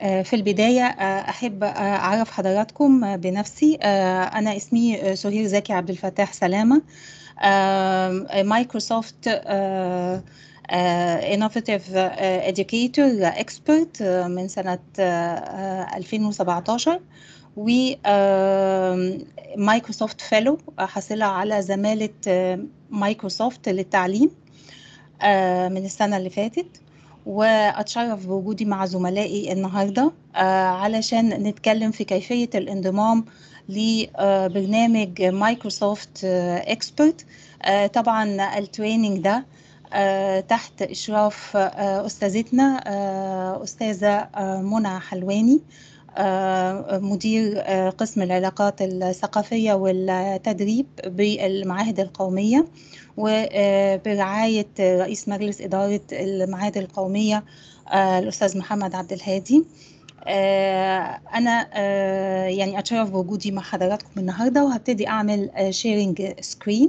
في البداية أحب أعرف حضراتكم بنفسي. أنا اسمي سهير زكي عبد الفتاح سلامة، مايكروسوفت Innovative Educator Expert من سنة 2017، و مايكروسوفت فيلو حاصلة على زمالة مايكروسوفت للتعليم من السنة اللي فاتت. وأتشرف بوجودي مع زملائي النهاردة علشان نتكلم في كيفية الانضمام لبرنامج مايكروسوفت اكسبرت. طبعا التريننج ده تحت إشراف أستاذتنا أستاذة منى حلواني، مدير قسم العلاقات الثقافية والتدريب بالمعاهد القومية، وبرعاية رئيس مجلس إدارة المعاهد القومية الأستاذ محمد عبد الهادي. أنا يعني أتشرف بوجودي مع حضراتكم النهاردة، وهبتدي أعمل شيرنج سكرين.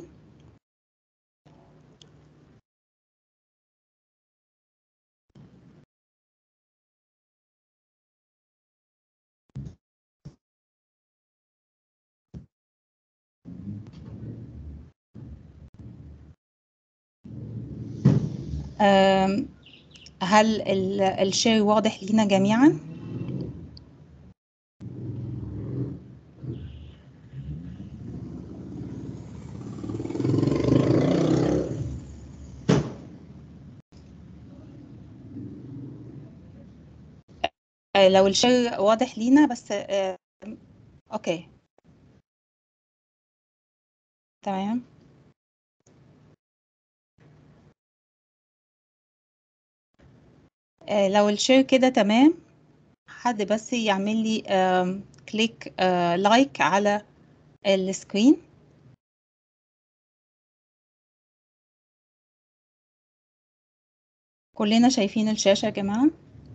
هل الشير واضح لينا جميعا؟ لو الشير واضح لينا بس اوكي تمام. لو الشير كده تمام، حد بس يعمل لي كليك لايك على السكرين. كلنا شايفين الشاشة يا جماعة؟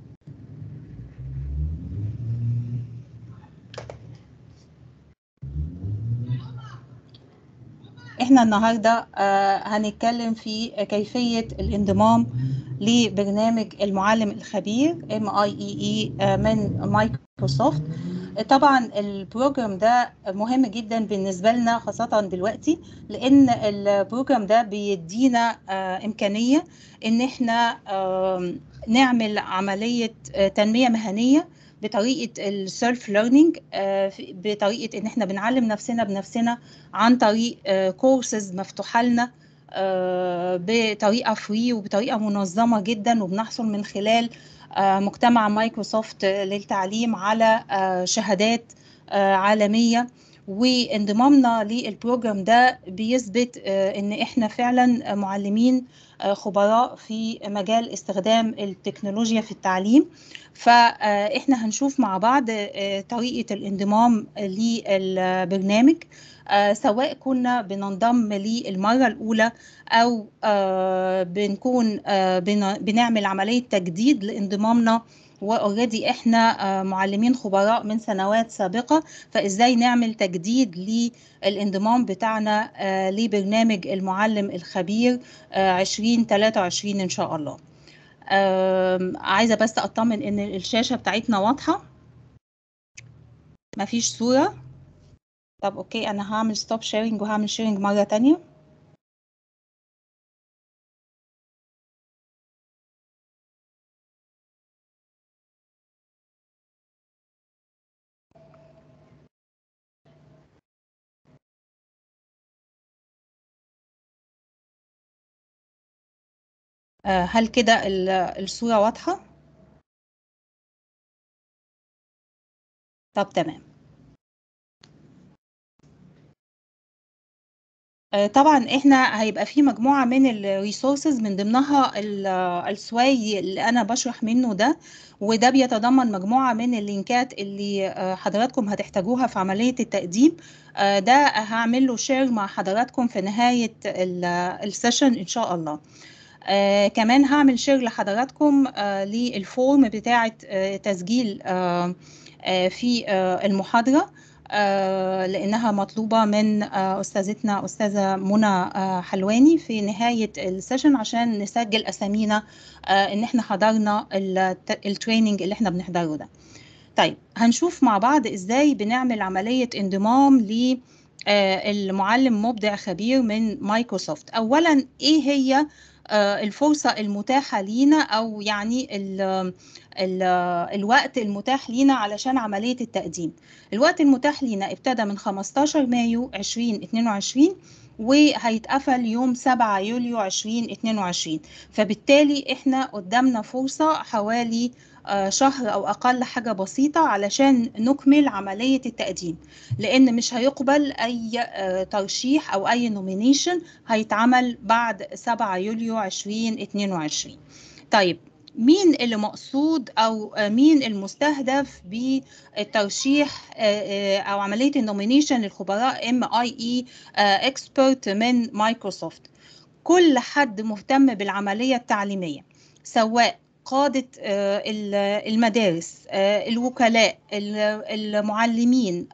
احنا النهاردة هنتكلم في كيفية الانضمام لبرنامج المعلم الخبير MIEE من مايكروسوفت. طبعا البروجرام ده مهم جدا بالنسبة لنا خاصة دلوقتي، لأن البروجرام ده بيدينا إمكانية إن احنا نعمل عملية تنمية مهنية بطريقة السيلف ليرنينج، بطريقة إن احنا بنعلم نفسنا بنفسنا عن طريق كورسز مفتوحة لنا بطريقة فري وبطريقة منظمة جدا، وبنحصل من خلال مجتمع مايكروسوفت للتعليم على شهادات عالمية. وانضمامنا للبروجرام ده بيثبت ان احنا فعلا معلمين خبراء في مجال استخدام التكنولوجيا في التعليم. فاحنا هنشوف مع بعض طريقة الانضمام للبرنامج، سواء كنا بننضم للمرة الأولى أو بنكون بنعمل عملية تجديد لانضمامنا، واوريدي احنا معلمين خبراء من سنوات سابقة. فازاي نعمل تجديد للانضمام بتاعنا لبرنامج المعلم الخبير 2023 ان شاء الله. عايزة بس اطمن ان الشاشة بتاعتنا واضحة، مفيش صورة. طب اوكي، انا هعمل ستوب شيرنج وهعمل شيرنج مرة تانية. هل كده الصورة واضحة؟ طب تمام. طبعا احنا هيبقى في مجموعة من الريسورسز، من ضمنها السواي اللي انا بشرح منه ده، وده بيتضمن مجموعة من اللينكات اللي حضراتكم هتحتاجوها في عملية التقديم. ده هعمل له شير مع حضراتكم في نهاية السيشن ان شاء الله. كمان هعمل شير لحضراتكم للفورم بتاعة تسجيل في المحاضرة، لأنها مطلوبة من أستاذتنا أستاذة منى حلواني في نهاية السيشن، عشان نسجل أسامينا إن إحنا حضرنا التريننج اللي إحنا بنحضره ده. طيب هنشوف مع بعض ازاي بنعمل عملية انضمام للمعلم مبدع خبير من مايكروسوفت. اولا ايه هي الفرصة المتاحة لينا، او يعني ال الوقت المتاح لينا علشان عملية التقديم. الوقت المتاح لينا ابتدى من 15 مايو 2022 وهيتقفل يوم 7 يوليو 2022. فبالتالي احنا قدامنا فرصة حوالي شهر أو أقل، حاجة بسيطة علشان نكمل عملية التقديم، لأن مش هيقبل أي ترشيح أو أي نومينيشن هيتعمل بعد 7 يوليو 2022. طيب مين اللي مقصود أو مين المستهدف بالترشيح أو عملية النومينيشن للخبراء MIE اكسبرت من مايكروسوفت؟ كل حد مهتم بالعملية التعليمية، سواء قادة المدارس، الوكلاء، المعلمين،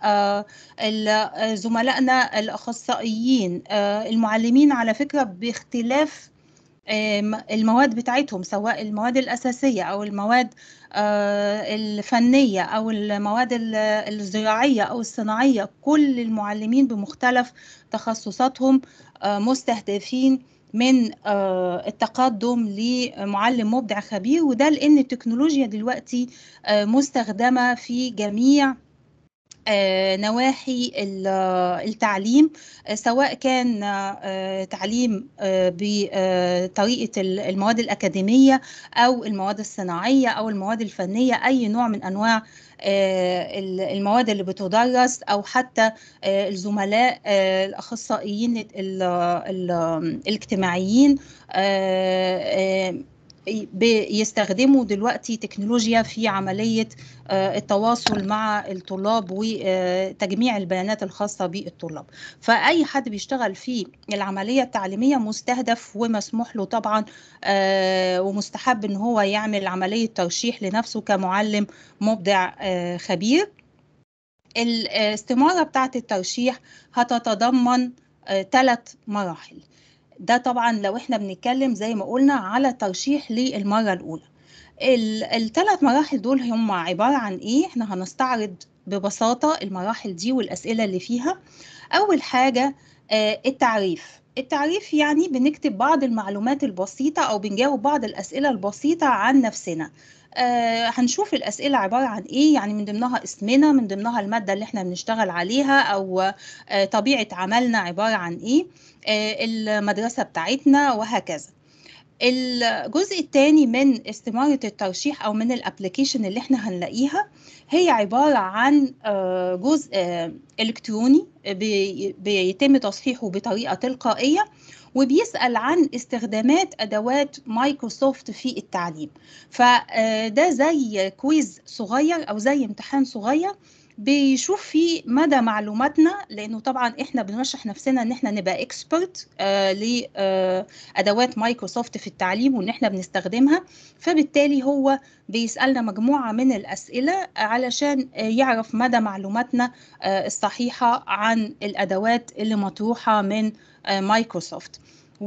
زملائنا الأخصائيين، المعلمين على فكرة باختلاف المواد بتاعتهم، سواء المواد الأساسية أو المواد الفنية أو المواد الزراعية أو الصناعية. كل المعلمين بمختلف تخصصاتهم مستهدفين من التقدم لمعلم مبدع خبير، وده لأن التكنولوجيا دلوقتي مستخدمة في جميع نواحي التعليم، سواء كان تعليم بطريقة المواد الأكاديمية أو المواد الصناعية أو المواد الفنية، أي نوع من أنواع المواد اللي بتدرس، أو حتى الزملاء الأخصائيين الاجتماعيين بيستخدموا دلوقتي تكنولوجيا في عملية التواصل مع الطلاب وتجميع البيانات الخاصة بالطلاب. فأي حد بيشتغل في العملية التعليمية مستهدف ومسموح له طبعا ومستحب ان هو يعمل عملية ترشيح لنفسه كمعلم مبدع خبير. الاستمارة بتاعت الترشيح هتتضمن 3 مراحل. ده طبعا لو احنا بنتكلم زي ما قلنا على ترشيح للمرة الأولى. ال3 مراحل دول هم عبارة عن ايه؟ احنا هنستعرض ببساطة المراحل دي والأسئلة اللي فيها. أول حاجة التعريف يعني بنكتب بعض المعلومات البسيطة أو بنجاوب بعض الأسئلة البسيطة عن نفسنا. هنشوف الأسئلة عبارة عن إيه، يعني من ضمنها اسمنا، من ضمنها المادة اللي احنا بنشتغل عليها، أو طبيعة عملنا عبارة عن إيه، المدرسة بتاعتنا، وهكذا. الجزء الثاني من استمارة الترشيح أو من الابليكيشن اللي احنا هنلاقيها هي عبارة عن جزء إلكتروني بيتم تصحيحه بطريقة تلقائية، وبيسأل عن استخدامات أدوات مايكروسوفت في التعليم. فده زي كويز صغير أو زي امتحان صغير بيشوف فيه مدى معلوماتنا، لأنه طبعا احنا بنرشح نفسنا ان احنا نبقى اكسبرت لأدوات مايكروسوفت في التعليم وان احنا بنستخدمها. فبالتالي هو بيسألنا مجموعة من الأسئلة علشان يعرف مدى معلوماتنا الصحيحة عن الأدوات اللي مطروحة من مايكروسوفت.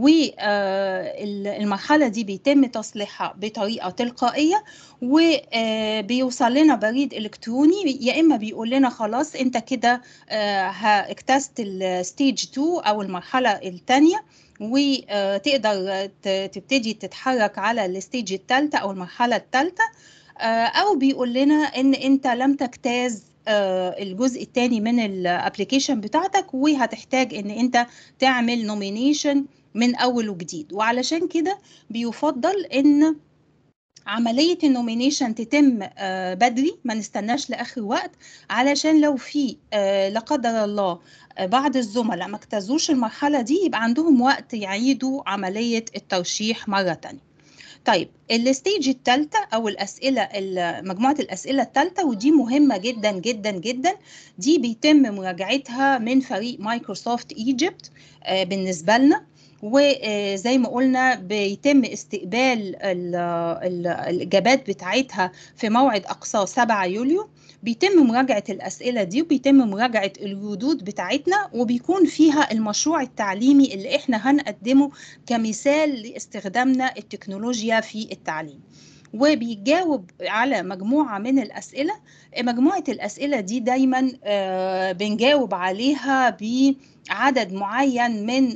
والمرحلة دي بيتم تصليحها بطريقة تلقائية، وبيوصل لنا بريد إلكتروني، يا إما بيقول لنا خلاص أنت كده اجتزت الستيج 2 أو المرحلة الثانية وتقدر تبتدي تتحرك على الستيج الثالثة أو المرحلة الثالثة، أو بيقول لنا إن أنت لم تجتاز الجزء الثاني من الابليكيشن بتاعتك وهتحتاج إن أنت تعمل نومينيشن من أول وجديد. وعلشان كده بيفضل إن عملية النومينيشن تتم بدري، ما نستناش لآخر وقت، علشان لو في لا قدر الله بعض الزملاء ما اجتازوش المرحلة دي يبقى عندهم وقت يعيدوا عملية الترشيح مرة تانية. طيب الستيج الثالثة أو الأسئلة مجموعة الأسئلة الثالثة، ودي مهمة جدا جدا جدا، دي بيتم مراجعتها من فريق مايكروسوفت ايجيبت بالنسبة لنا. وزي ما قلنا بيتم استقبال الإجابات بتاعتها في موعد أقصاه 7 يوليو. بيتم مراجعة الأسئلة دي وبيتم مراجعة الردود بتاعتنا، وبيكون فيها المشروع التعليمي اللي احنا هنقدمه كمثال لاستخدامنا التكنولوجيا في التعليم. وبيجاوب على مجموعة من الأسئلة. مجموعة الأسئلة دي دايما بنجاوب عليها بعدد معين من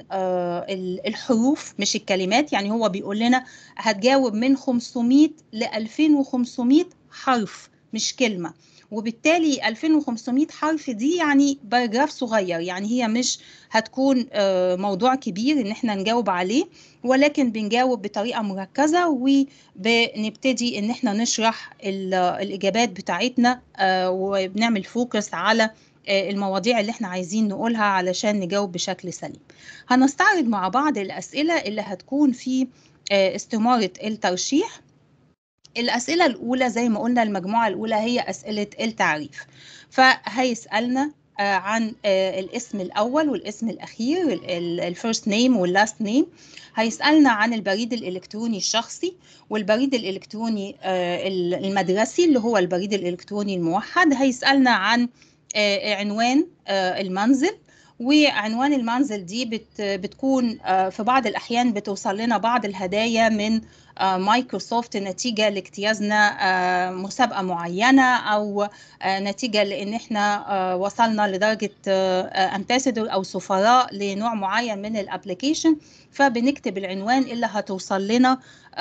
الحروف مش الكلمات. يعني هو بيقول لنا هتجاوب من 500 ل 2500 حرف مش كلمة، وبالتالي 2500 حرف دي يعني باراجراف صغير، يعني هي مش هتكون موضوع كبير ان احنا نجاوب عليه، ولكن بنجاوب بطريقة مركزة وبنبتدي ان احنا نشرح الإجابات بتاعتنا وبنعمل فوكس على المواضيع اللي احنا عايزين نقولها علشان نجاوب بشكل سليم. هنستعرض مع بعض الأسئلة اللي هتكون في استمارة الترشيح. الأسئلة الأولى زي ما قلنا المجموعة الأولى هي أسئلة التعريف، فهيسألنا عن الاسم الأول والاسم الأخير الفيرست نيم واللاست نيم. هيسألنا عن البريد الإلكتروني الشخصي والبريد الإلكتروني المدرسي اللي هو البريد الإلكتروني الموحد. هيسألنا عن عنوان المنزل، وعنوان المنزل دي بتكون في بعض الأحيان بتوصل لنا بعض الهدايا من مايكروسوفت نتيجة لاجتيازنا مسابقة معينة، أو نتيجة لأن احنا وصلنا لدرجة أمباسادور أو سفراء لنوع معين من الابليكيشن، فبنكتب العنوان اللي هتوصل لنا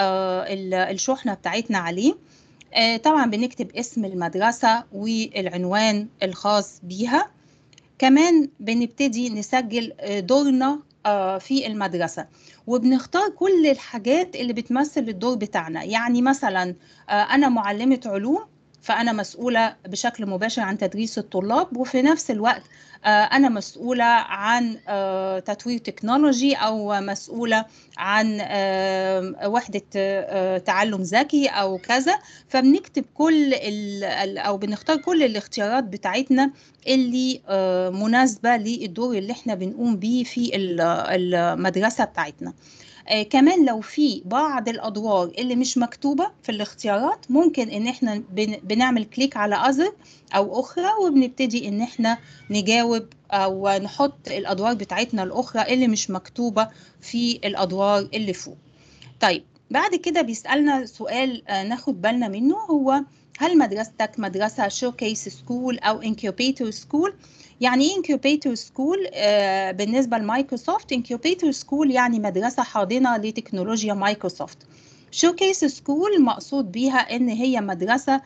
الشحنة بتاعتنا عليه. طبعا بنكتب اسم المدرسة والعنوان الخاص بيها. كمان بنبتدي نسجل دورنا في المدرسة، وبنختار كل الحاجات اللي بتمثل الدور بتاعنا. يعني مثلا أنا معلمة علوم، فأنا مسؤولة بشكل مباشر عن تدريس الطلاب، وفي نفس الوقت أنا مسؤولة عن تطوير تكنولوجي، أو مسؤولة عن وحدة تعلم ذكي أو كذا. فبنكتب كل أو بنختار كل الاختيارات بتاعتنا اللي مناسبة للدور اللي احنا بنقوم بيه في المدرسة بتاعتنا. كمان لو في بعض الأدوار اللي مش مكتوبة في الاختيارات، ممكن ان احنا بنعمل كليك على other أو أخرى، وبنبتدي ان احنا نجاوب أو نحط الأدوار بتاعتنا الأخرى اللي مش مكتوبة في الأدوار اللي فوق. طيب بعد كده بيسألنا سؤال ناخد بالنا منه، هو هل مدرستك مدرسة شوكيس سكول أو انكيوبيتور سكول؟ يعني ايه انكيوبيتور سكول؟ بالنسبة لمايكروسوفت انكيوبيتور سكول يعني مدرسة حاضنة لتكنولوجيا مايكروسوفت. شوكيس سكول مقصود بيها ان هي مدرسة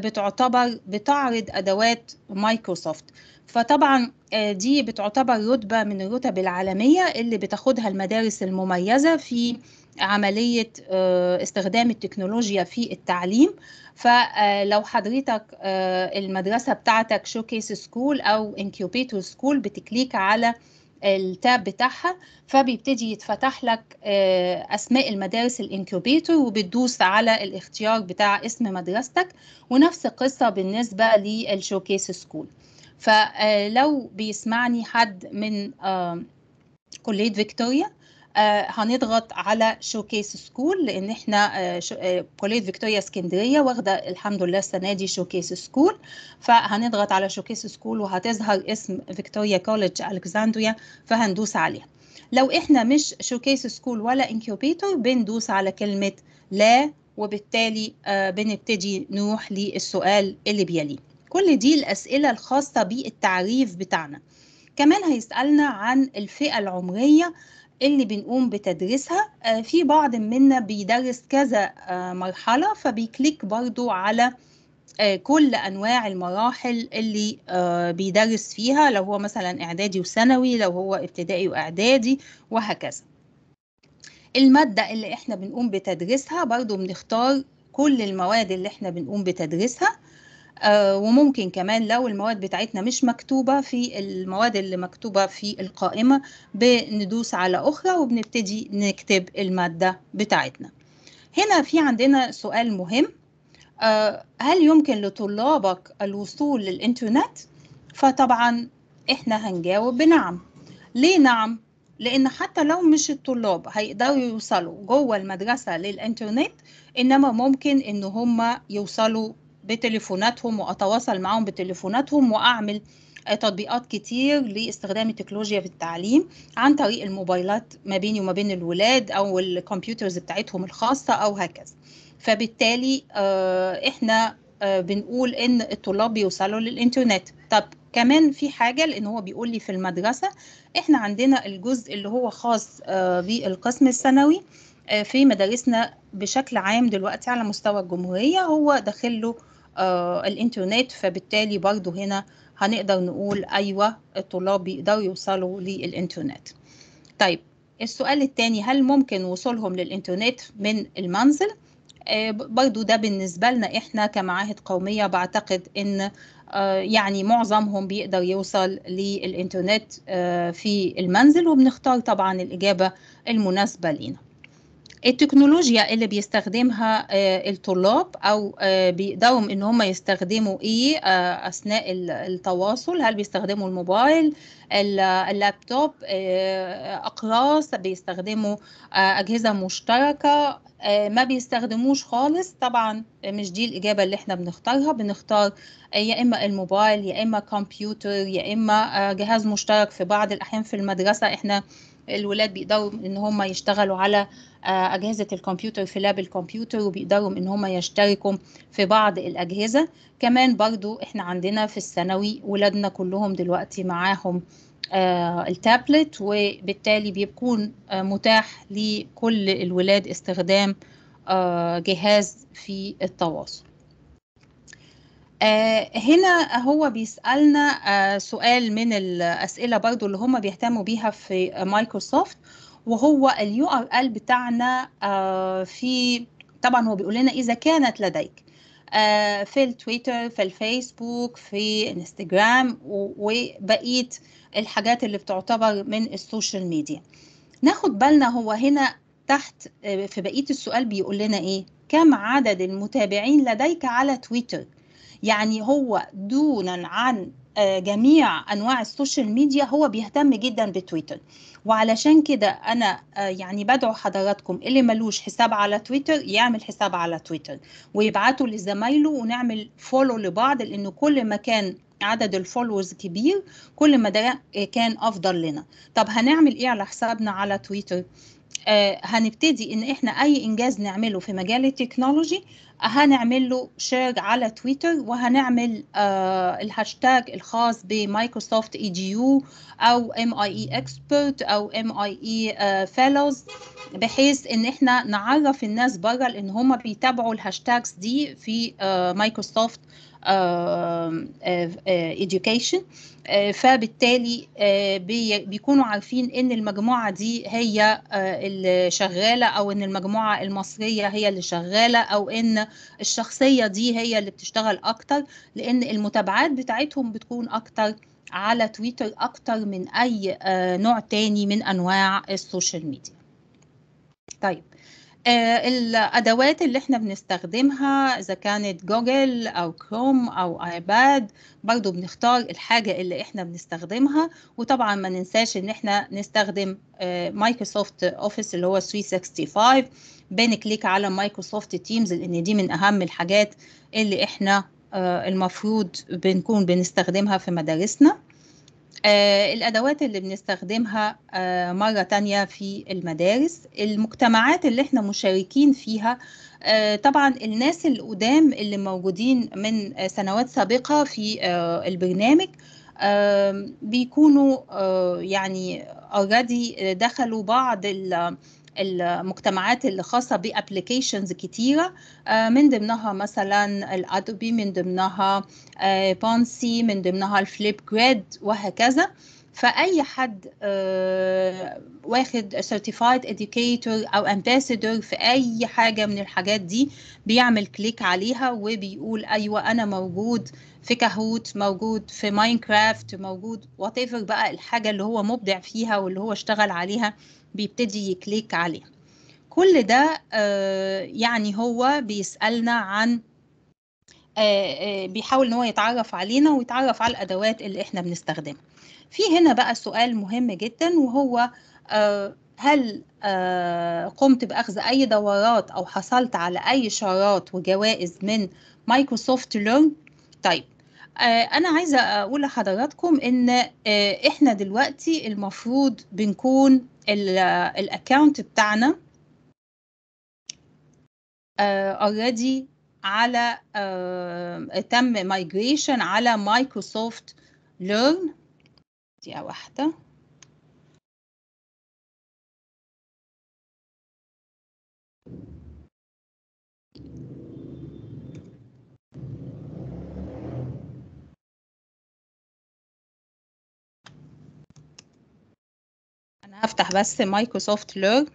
بتعرض ادوات مايكروسوفت. فطبعا دي بتعتبر رتبة من الرتب العالمية اللي بتاخدها المدارس المميزة في عملية استخدام التكنولوجيا في التعليم. فلو حضرتك المدرسة بتاعتك شوكيس سكول أو انكيوبيتور سكول، بتكليك على التاب بتاعها، فبيبتدي يتفتح لك أسماء المدارس الانكيوبيتور، وبتدوس على الاختيار بتاع اسم مدرستك. ونفس القصة بالنسبة للشوكيس سكول. فلو بيسمعني حد من كلية فيكتوريا، هنضغط على شوكيس سكول، لان احنا كلية فيكتوريا اسكندرية واخدة الحمد لله السنة دي شوكيس سكول. فهنضغط على شوكيس سكول وهتظهر اسم فيكتوريا كوليدج الكسندريا، فهندوس عليها. لو احنا مش شوكيس سكول ولا انكيوبيتور، بندوس على كلمة لا، وبالتالي بنبتدي نروح للسؤال اللي بيليه. كل دي الأسئلة الخاصة بالتعريف بتاعنا. كمان هيسألنا عن الفئة العمرية اللي بنقوم بتدريسها. في بعض منا بيدرس كذا مرحلة، فبيكليك برضو على كل أنواع المراحل اللي بيدرس فيها، لو هو مثلا إعدادي وثانوي، لو هو ابتدائي وإعدادي، وهكذا. المادة اللي احنا بنقوم بتدريسها برضو بنختار كل المواد اللي احنا بنقوم بتدريسها. وممكن كمان لو المواد بتاعتنا مش مكتوبة في المواد اللي مكتوبة في القائمة، بندوس على أخرى وبنبتدي نكتب المادة بتاعتنا. هنا في عندنا سؤال مهم، هل يمكن لطلابك الوصول للإنترنت؟ فطبعا إحنا هنجاوب بنعم. ليه نعم؟ لأن حتى لو مش الطلاب هيقدروا يوصلوا جوه المدرسة للإنترنت، إنما ممكن إن هم يوصلوا بتليفوناتهم، وأتواصل معهم بتليفوناتهم، وأعمل تطبيقات كتير لاستخدام التكنولوجيا في التعليم عن طريق الموبايلات ما بيني وما بين الولاد، أو الكمبيوترز بتاعتهم الخاصة، أو هكذا. فبالتالي احنا بنقول ان الطلاب بيوصلوا للإنترنت. طب كمان في حاجة، لأن هو بيقول لي في المدرسة احنا عندنا الجزء اللي هو خاص بالقسم الثانوي في مدارسنا بشكل عام دلوقتي على مستوى الجمهورية هو داخله الإنترنت، فبالتالي برضو هنا هنقدر نقول أيوة الطلاب بيقدروا يوصلوا للإنترنت. طيب السؤال الثاني، هل ممكن وصولهم للإنترنت من المنزل؟ برضو ده بالنسبة لنا إحنا كمعاهد قومية بعتقد إن يعني معظمهم بيقدر يوصل للإنترنت في المنزل، وبنختار طبعا الإجابة المناسبة لنا. التكنولوجيا اللي بيستخدمها الطلاب او بيقدروا ان هم يستخدموا ايه اثناء التواصل؟ هل بيستخدموا الموبايل، اللابتوب، اقراص، بيستخدموا اجهزة مشتركة، ما بيستخدموش خالص؟ طبعا مش دي الاجابة اللي احنا بنختارها. بنختار يا اما الموبايل يا اما كمبيوتر يا اما جهاز مشترك. في بعض الاحيان في المدرسة احنا الولاد بيقدروا ان هم يشتغلوا على أجهزة الكمبيوتر في لاب الكمبيوتر، وبيقدروا إن هم يشتركوا في بعض الأجهزة. كمان برضو إحنا عندنا في الثانوي ولادنا كلهم دلوقتي معاهم التابلت، وبالتالي بيكون متاح لكل الولاد استخدام جهاز في التواصل. هنا هو بيسألنا سؤال من الأسئلة برضو اللي هم بيهتموا بيها في مايكروسوفت، وهو اليو ار ال بتاعنا في، طبعا هو بيقول لنا إذا كانت لديك في التويتر في الفيسبوك في انستجرام وبقية الحاجات اللي بتعتبر من السوشيال ميديا. ناخد بالنا هو هنا تحت في بقية السؤال بيقول لنا إيه؟ كم عدد المتابعين لديك على تويتر؟ يعني هو دونا عن جميع أنواع السوشيال ميديا هو بيهتم جدا بتويتر. وعلشان كده أنا يعني بدعو حضراتكم اللي ملوش حساب على تويتر يعمل حساب على تويتر ويبعته لزمايله ونعمل فولو لبعض، لأنه كل ما كان عدد الفولورز كبير كل ما ده كان أفضل لنا. طب هنعمل إيه على حسابنا على تويتر؟ هنبتدي ان احنا اي انجاز نعمله في مجال التكنولوجي هنعمل له شير على تويتر، وهنعمل الهاشتاج الخاص بمايكروسوفت اي جي يو او ام اي اي اكسبرت او ام اي اي فيلوز، بحيث ان احنا نعرف الناس بره لان هم بيتابعوا الهاشتاجز دي في مايكروسوفت education. فبالتالي بيكونوا عارفين ان المجموعة دي هي اللي شغالة، او ان المجموعة المصرية هي اللي شغالة، او ان الشخصية دي هي اللي بتشتغل اكتر، لان المتابعات بتاعتهم بتكون اكتر على تويتر اكتر من اي نوع تاني من انواع السوشيال ميديا. طيب الأدوات اللي احنا بنستخدمها إذا كانت جوجل أو كروم أو آيباد، برضو بنختار الحاجة اللي احنا بنستخدمها. وطبعا ما ننساش ان احنا نستخدم مايكروسوفت اوفيس اللي هو 365. بنكليك على مايكروسوفت تيمز لان دي من اهم الحاجات اللي احنا المفروض بنكون بنستخدمها في مدارسنا. الأدوات اللي بنستخدمها مرة تانية في المدارس، المجتمعات اللي احنا مشاركين فيها. طبعا الناس القدام اللي موجودين من سنوات سابقة في البرنامج بيكونوا يعني already دخلوا بعض المجتمعات اللي خاصة بأبليكيشنز كتيرة، من ضمنها مثلا الأدوبي، من ضمنها بونسي، من ضمنها الفليب جريد وهكذا. فأي حد واخد certified educator أو ambassador في أي حاجة من الحاجات دي بيعمل كليك عليها وبيقول أيوة أنا موجود في كاهوت، موجود في ماينكرافت، موجود whatever بقى الحاجة اللي هو مبدع فيها واللي هو اشتغل عليها بيبتدي يكليك عليها. كل ده يعني هو بيسألنا عن بيحاول ان هو يتعرف علينا ويتعرف على الادوات اللي احنا بنستخدمها. في هنا بقى سؤال مهم جدا، وهو هل قمت باخذ اي دورات او حصلت على اي شارات وجوائز من مايكروسوفت ليرن؟ طيب انا عايزه اقول لحضراتكم ان احنا دلوقتي المفروض بنكون الاكونت بتاعنا already على تم migration على مايكروسوفت ليرن. دقيقة واحدة. أنا هفتح بس مايكروسوفت ليرن.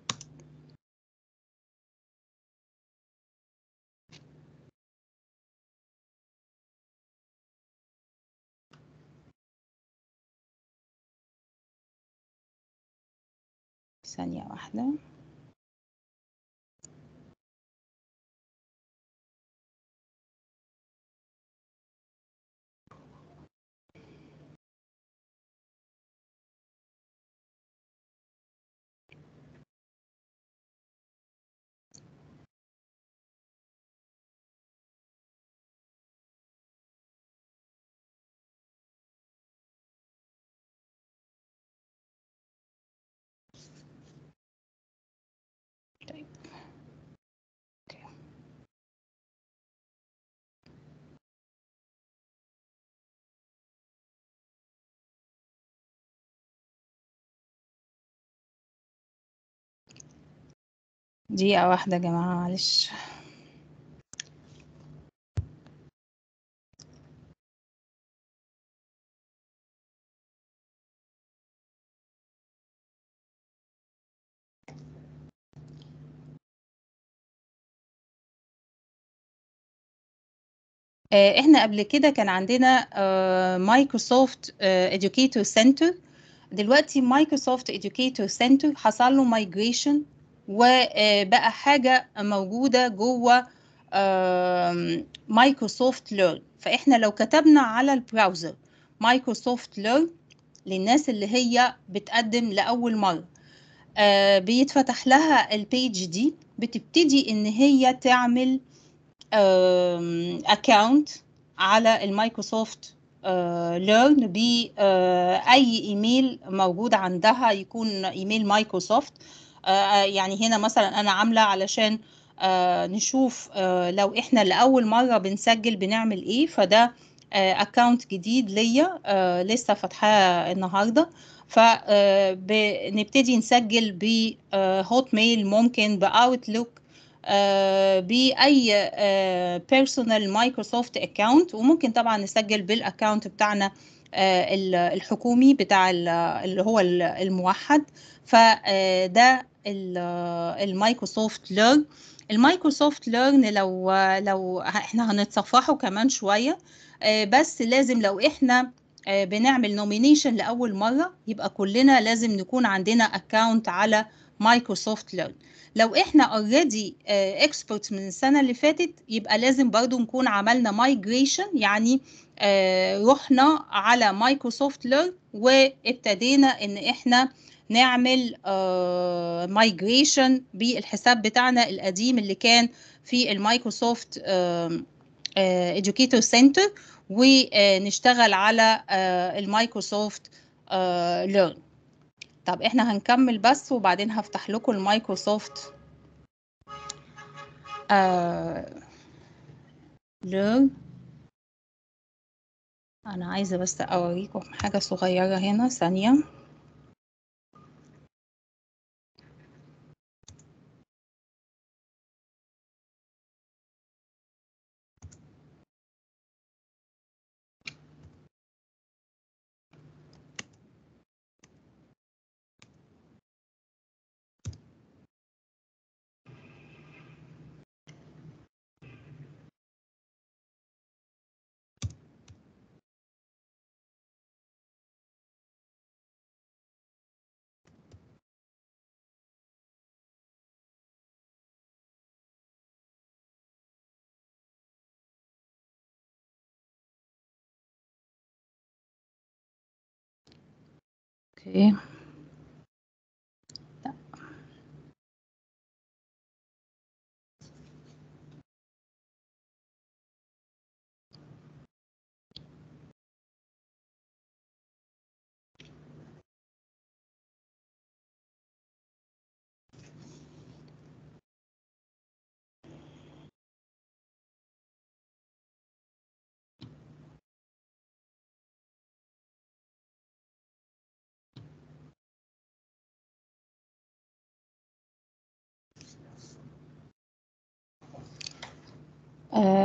ثانية واحدة. طيب. دقيقة واحدة يا جماعة، معلش. احنا قبل كده كان عندنا مايكروسوفت educator سنتر. دلوقتي مايكروسوفت educator سنتر حصل له مايجريشن وبقى حاجة موجودة جوه مايكروسوفت ليرن. فاحنا لو كتبنا على البراوزر مايكروسوفت ليرن للناس اللي هي بتقدم لأول مرة، بيتفتح لها البيج دي، بتبتدي ان هي تعمل اكاونت على المايكروسوفت ليرن بأي ايميل موجود عندها، يكون ايميل مايكروسوفت. يعني هنا مثلا انا عامله علشان نشوف لو احنا لاول مره بنسجل بنعمل ايه. فده اكاونت جديد ليا لسه فاتحاه النهارده. فبنبتدي نسجل بهوت ميل، ممكن باوتلوك، باي بيرسونال مايكروسوفت اكاونت، وممكن طبعا نسجل بالاكاونت بتاعنا الحكومي بتاع اللي هو الموحد. فده المايكروسوفت ليرن. المايكروسوفت ليرن لو احنا هنتصفحه كمان شوية، بس لازم لو احنا بنعمل نومينيشن لأول مرة يبقى كلنا لازم نكون عندنا اكاونت على مايكروسوفت ليرن. لو احنا اوريدي اكسبرت من السنة اللي فاتت يبقى لازم برضو نكون عملنا مايجريشن، يعني رحنا على مايكروسوفت ليرن وابتدينا ان احنا نعمل مايجريشن بالحساب بتاعنا القديم اللي كان في المايكروسوفت educator سنتر، ونشتغل على المايكروسوفت ليرن. طب احنا هنكمل بس وبعدين هفتح لكم المايكروسوفت ليرن. انا عايزة بس اوريكم حاجة صغيرة هنا، ثانية. اوكي.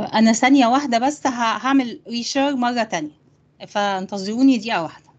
انا ثانية واحدة بس هعمل ريشير مرة تانية، فانتظروني دقيقة واحدة.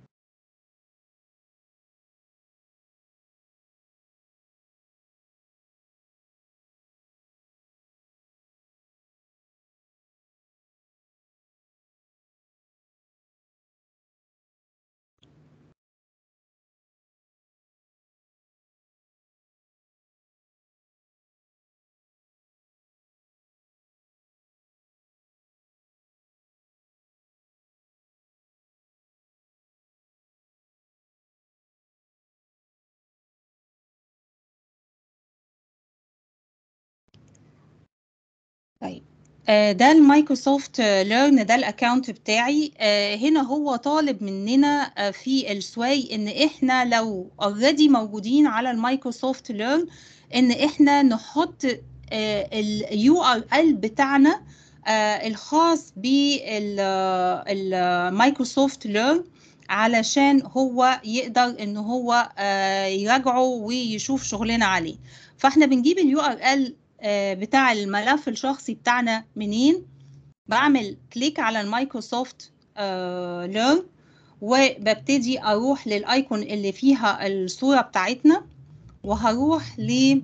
طيب ده المايكروسوفت ليرن، ده الاكونت بتاعي. هنا هو طالب مننا في السواي ان احنا لو اوريدي موجودين على المايكروسوفت ليرن ان احنا نحط اليو ار ال بتاعنا الخاص بالمايكروسوفت ليرن، علشان هو يقدر ان هو يراجعه ويشوف شغلنا عليه. فاحنا بنجيب اليو ار ال بتاع الملف الشخصي بتاعنا منين؟ بعمل كليك على المايكروسوفت ليرن، وببتدي اروح للايكون اللي فيها الصورة بتاعتنا، وهروح ل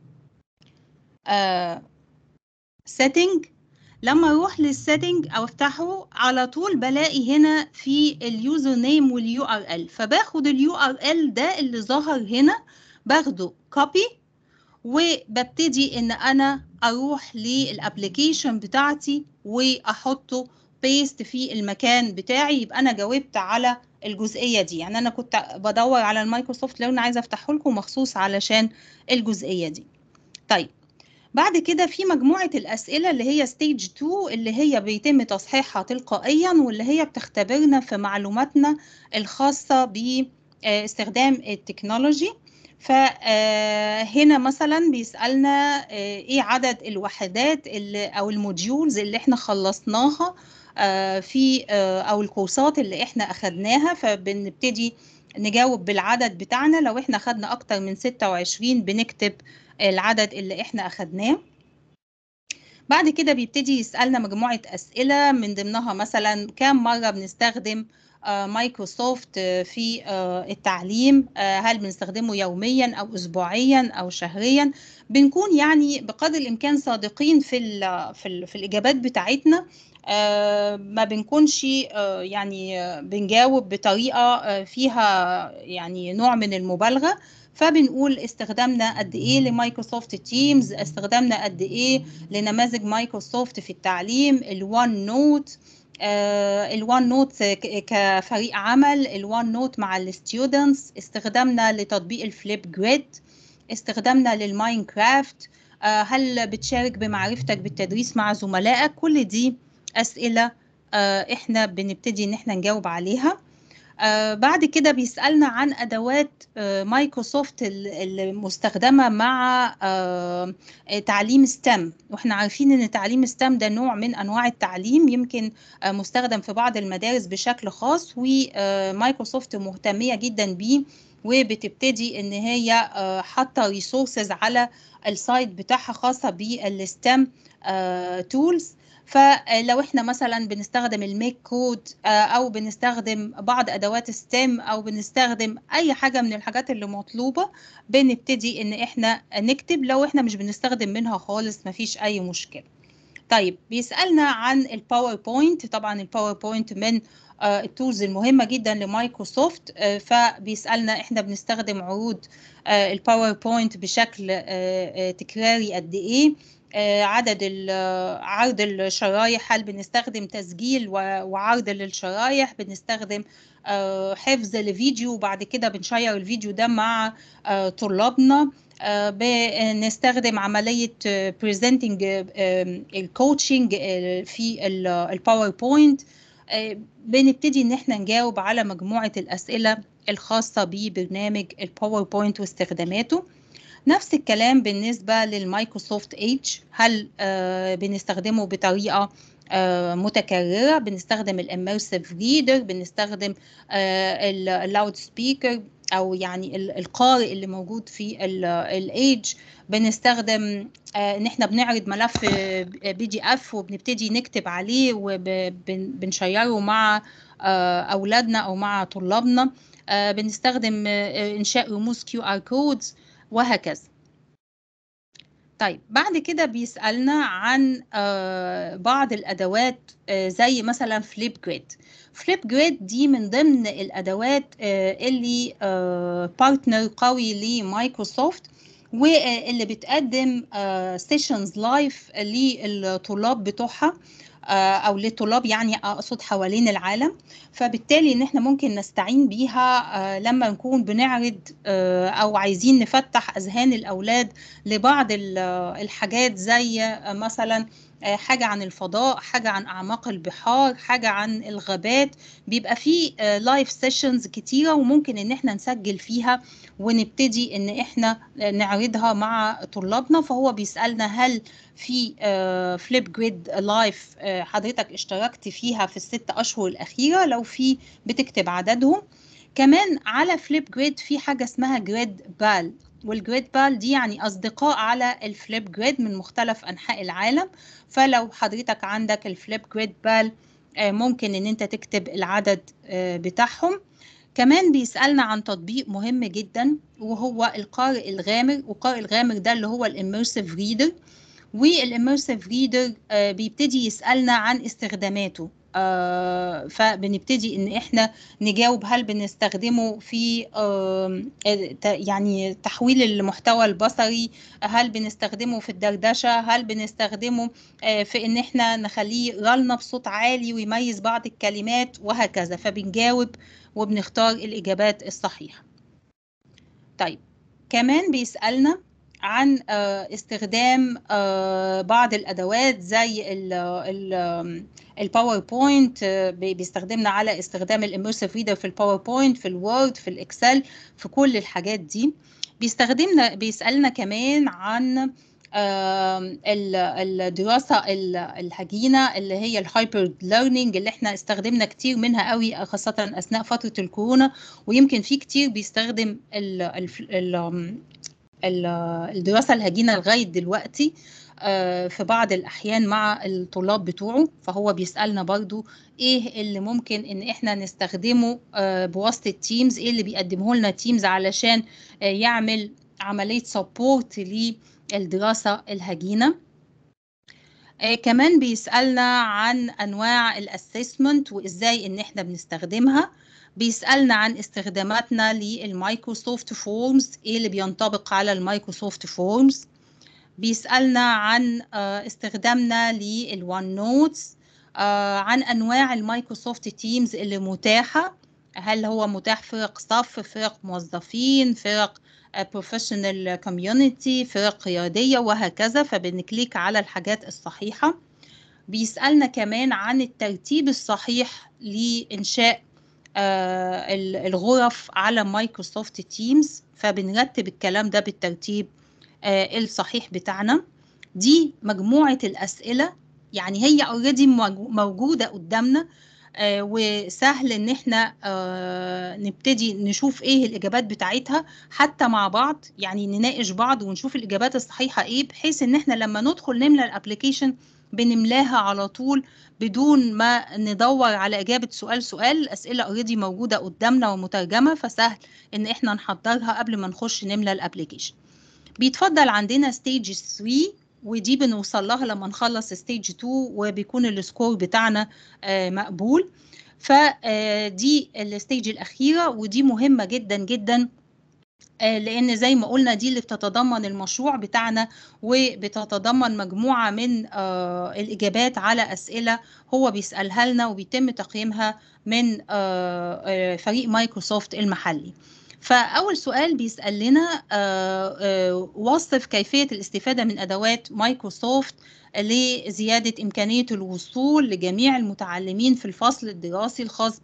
setting. لما اروح للسيتنج او افتحه على طول بلاقي هنا في اليوزر نيم واليو ار ال، فباخد اليو ار ال ده اللي ظهر هنا، باخده كوبي، وببتدي ان انا اروح للابليكيشن بتاعتي واحطه بيست في المكان بتاعي. يبقى انا جاوبت على الجزئيه دي. يعني انا كنت بدور على المايكروسوفت ليرن، عايزه افتحه لكم مخصوص علشان الجزئيه دي. طيب بعد كده في مجموعه الاسئله اللي هي ستيج 2، اللي هي بيتم تصحيحها تلقائيا، واللي هي بتختبرنا في معلوماتنا الخاصه باستخدام التكنولوجي. فهنا مثلا بيسألنا ايه عدد الوحدات اللي او الموديولز اللي احنا خلصناها في او الكورسات اللي احنا اخدناها، فبنبتدي نجاوب بالعدد بتاعنا. لو احنا خدنا اكتر من 26 بنكتب العدد اللي احنا اخدناه. بعد كده بيبتدي يسألنا مجموعة أسئلة من ضمنها مثلا كم مرة بنستخدم مايكروسوفت في التعليم، هل بنستخدمه يوميا أو أسبوعيا أو شهريا. بنكون يعني بقدر الإمكان صادقين في الإجابات بتاعتنا، ما بنكونش يعني بنجاوب بطريقة فيها يعني نوع من المبالغة. فبنقول استخدامنا قد ايه لمايكروسوفت تيمز، استخدامنا قد ايه لنماذج مايكروسوفت في التعليم، الوان نوت، الوان نوت كفريق عمل، الوان نوت مع الستودنتس، استخدامنا لتطبيق الفليب جريد، استخدامنا للماينكرافت، هل بتشارك بمعرفتك بالتدريس مع زملائك. كل دي أسئلة احنا بنبتدي ان احنا نجاوب عليها. بعد كده بيسألنا عن أدوات مايكروسوفت المستخدمة مع تعليم ستيم، واحنا عارفين ان تعليم ستيم ده نوع من انواع التعليم يمكن مستخدم في بعض المدارس بشكل خاص، ومايكروسوفت مهتمية جدا بيه، وبتبتدي ان هي حاطة ريسورسز على السايت بتاعها خاصة بالستيم تولز. فلو احنا مثلا بنستخدم الميك كود او بنستخدم بعض ادوات ستيم او بنستخدم اي حاجه من الحاجات اللي مطلوبه، بنبتدي ان احنا نكتب. لو احنا مش بنستخدم منها خالص مفيش اي مشكله. طيب بيسالنا عن الباوربوينت. طبعا الباوربوينت من التولز المهمه جدا لمايكروسوفت، فبيسالنا احنا بنستخدم عروض الباوربوينت بشكل تكراري قد ايه، عدد عرض الشرايح، هل بنستخدم تسجيل وعرض للشرايح، بنستخدم حفظ لفيديو وبعد كده بنشير الفيديو ده مع طلابنا، بنستخدم عملية presenting الكوتشنج في الباوربوينت. بنبتدي ان احنا نجاوب على مجموعة الأسئلة الخاصة ببرنامج الباوربوينت واستخداماته. نفس الكلام بالنسبة للمايكروسوفت ايدج، هل بنستخدمه بطريقة متكررة، بنستخدم الاميرسيف ريدر، بنستخدم اللاود سبيكر، او يعني القارئ اللي موجود في الايدج. بنستخدم ان احنا بنعرض ملف PDF وبنبتدي نكتب عليه وبنشيره مع اولادنا او مع طلابنا. بنستخدم انشاء رموز QR codes وهكذا. طيب بعد كده بيسألنا عن بعض الأدوات زي مثلا فليب جريد. فليب جريد دي من ضمن الأدوات اللي بارتنر قوي لمايكروسوفت، واللي بتقدم سيشنز لايف للطلاب بتوعها او للطلاب، يعني اقصد حوالين العالم. فبالتالي ان احنا ممكن نستعين بيها لما نكون بنعرض او عايزين نفتح اذهان الاولاد لبعض الحاجات، زي مثلا حاجة عن الفضاء، حاجة عن أعماق البحار، حاجة عن الغابات. بيبقى فيه لايف سيشنز كتيرة وممكن إن احنا نسجل فيها ونبتدي إن احنا نعرضها مع طلابنا. فهو بيسألنا هل في فليب جريد لايف حضرتك اشتركت فيها في ال6 أشهر الأخيرة؟ لو في بتكتب عددهم. كمان على فليب جريد في حاجة اسمها جريد بال، والجريد بال دي يعني أصدقاء على الفليب جريد من مختلف أنحاء العالم. فلو حضرتك عندك الفليب جريد بال ممكن إن أنت تكتب العدد بتاعهم. كمان بيسألنا عن تطبيق مهم جدا وهو القارئ الغامر. والقارئ الغامر ده اللي هو الاميرسيف ريدر. والاميرسيف ريدر بيبتدي يسألنا عن استخداماته. فبنبتدي ان احنا نجاوب هل بنستخدمه في يعني تحويل المحتوى البصري، هل بنستخدمه في الدردشة، هل بنستخدمه في ان احنا نخليه يقرالنا بصوت عالي ويميز بعض الكلمات وهكذا. فبنجاوب وبنختار الإجابات الصحيحة. طيب كمان بيسألنا عن استخدام بعض الأدوات زي الباوربوينت. بيستخدمنا على استخدام الاميرسيف ريدر في الباوربوينت، في الوورد، في الإكسل، في كل الحاجات دي. بيسألنا كمان عن الدراسة الهجينة اللي هي الهايبر ليرنينج، اللي احنا استخدمنا كتير منها قوي خاصة أثناء فترة الكورونا. ويمكن في كتير بيستخدم الدراسة الهجينة لغاية دلوقتي في بعض الأحيان مع الطلاب بتوعه. فهو بيسألنا برضو إيه اللي ممكن إن إحنا نستخدمه بواسطة تيمز، إيه اللي بيقدمه لنا تيمز علشان يعمل عملية سبورت للدراسة الهجينة. كمان بيسألنا عن أنواع الأسسمنت وإزاي إن إحنا بنستخدمها. بيسألنا عن استخداماتنا للمايكروسوفت فورمز، إيه اللي بينطبق على المايكروسوفت فورمز. بيسألنا عن استخدامنا للوان نوتس، عن أنواع المايكروسوفت تيمز اللي متاحة، هل هو متاح فرق صف، فرق موظفين، فرق بروفيشنال كوميونيتي، فرق قيادية وهكذا. فبنكليك على الحاجات الصحيحة. بيسألنا كمان عن الترتيب الصحيح لإنشاء الغرف على مايكروسوفت تيمز. فبنرتب الكلام ده بالترتيب الصحيح بتاعنا. دي مجموعة الأسئلة، يعني هي اوريدي موجودة قدامنا، وسهل ان احنا نبتدي نشوف ايه الاجابات بتاعتها حتى مع بعض، يعني نناقش بعض ونشوف الاجابات الصحيحة ايه، بحيث ان احنا لما ندخل نملى الابليكيشن بنملاها على طول بدون ما ندور على اجابة سؤال سؤال. الاسئلة اوريدي موجودة قدامنا ومترجمة، فسهل ان احنا نحضرها قبل ما نخش نملى الابليكيشن. بيتفضل عندنا ستيج 3، ودي بنوصل لها لما نخلص ستيج 2 وبيكون السكور بتاعنا مقبول. فدي الستيج الأخيرة، ودي مهمة جدا جدا، لأن زي ما قلنا دي اللي بتتضمن المشروع بتاعنا وبتتضمن مجموعة من الإجابات على أسئلة هو بيسألها لنا وبيتم تقييمها من فريق مايكروسوفت المحلي. فأول سؤال بيسأل لنا وصف كيفية الاستفادة من أدوات مايكروسوفت لزيادة إمكانية الوصول لجميع المتعلمين في الفصل الدراسي الخاص بك.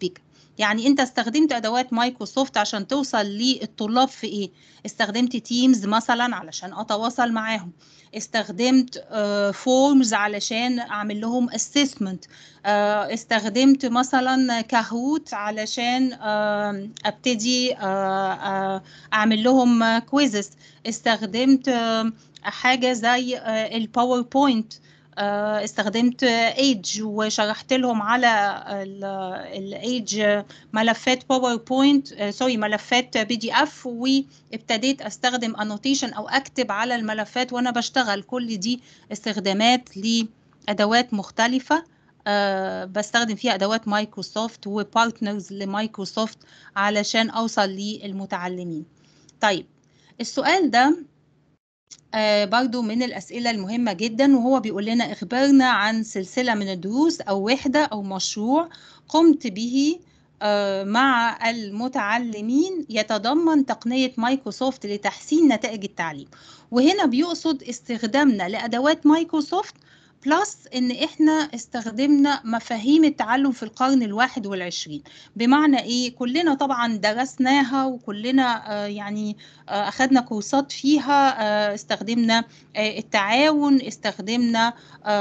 يعني انت استخدمت ادوات مايكروسوفت عشان توصل للطلاب في ايه؟ استخدمت تيمز مثلا علشان اتواصل معاهم، استخدمت فورمز علشان اعمل لهم اسسمنت، استخدمت مثلا كاهوت علشان ابتدي اعمل لهم كويزز، استخدمت حاجه زي الباوربوينت، استخدمت ايدج وشرحت لهم على الايدج ملفات باوربوينت، سوري ملفات بي دي اف، وابتديت استخدم انوتيشن او اكتب على الملفات وانا بشتغل. كل دي استخدامات لادوات مختلفه بستخدم فيها ادوات مايكروسوفت وبارتنرز لمايكروسوفت علشان اوصل للمتعلمين. طيب السؤال ده برضو من الأسئلة المهمة جدا، وهو بيقول لنا اخبرنا عن سلسلة من الدروس أو وحدة أو مشروع قمت به مع المتعلمين يتضمن تقنية مايكروسوفت لتحسين نتائج التعليم. وهنا بيقصد استخدامنا لأدوات مايكروسوفت بلس ان احنا استخدمنا مفاهيم التعلم في القرن ال21. بمعنى ايه؟ كلنا طبعا درسناها وكلنا يعني اخذنا كورسات فيها، استخدمنا التعاون، استخدمنا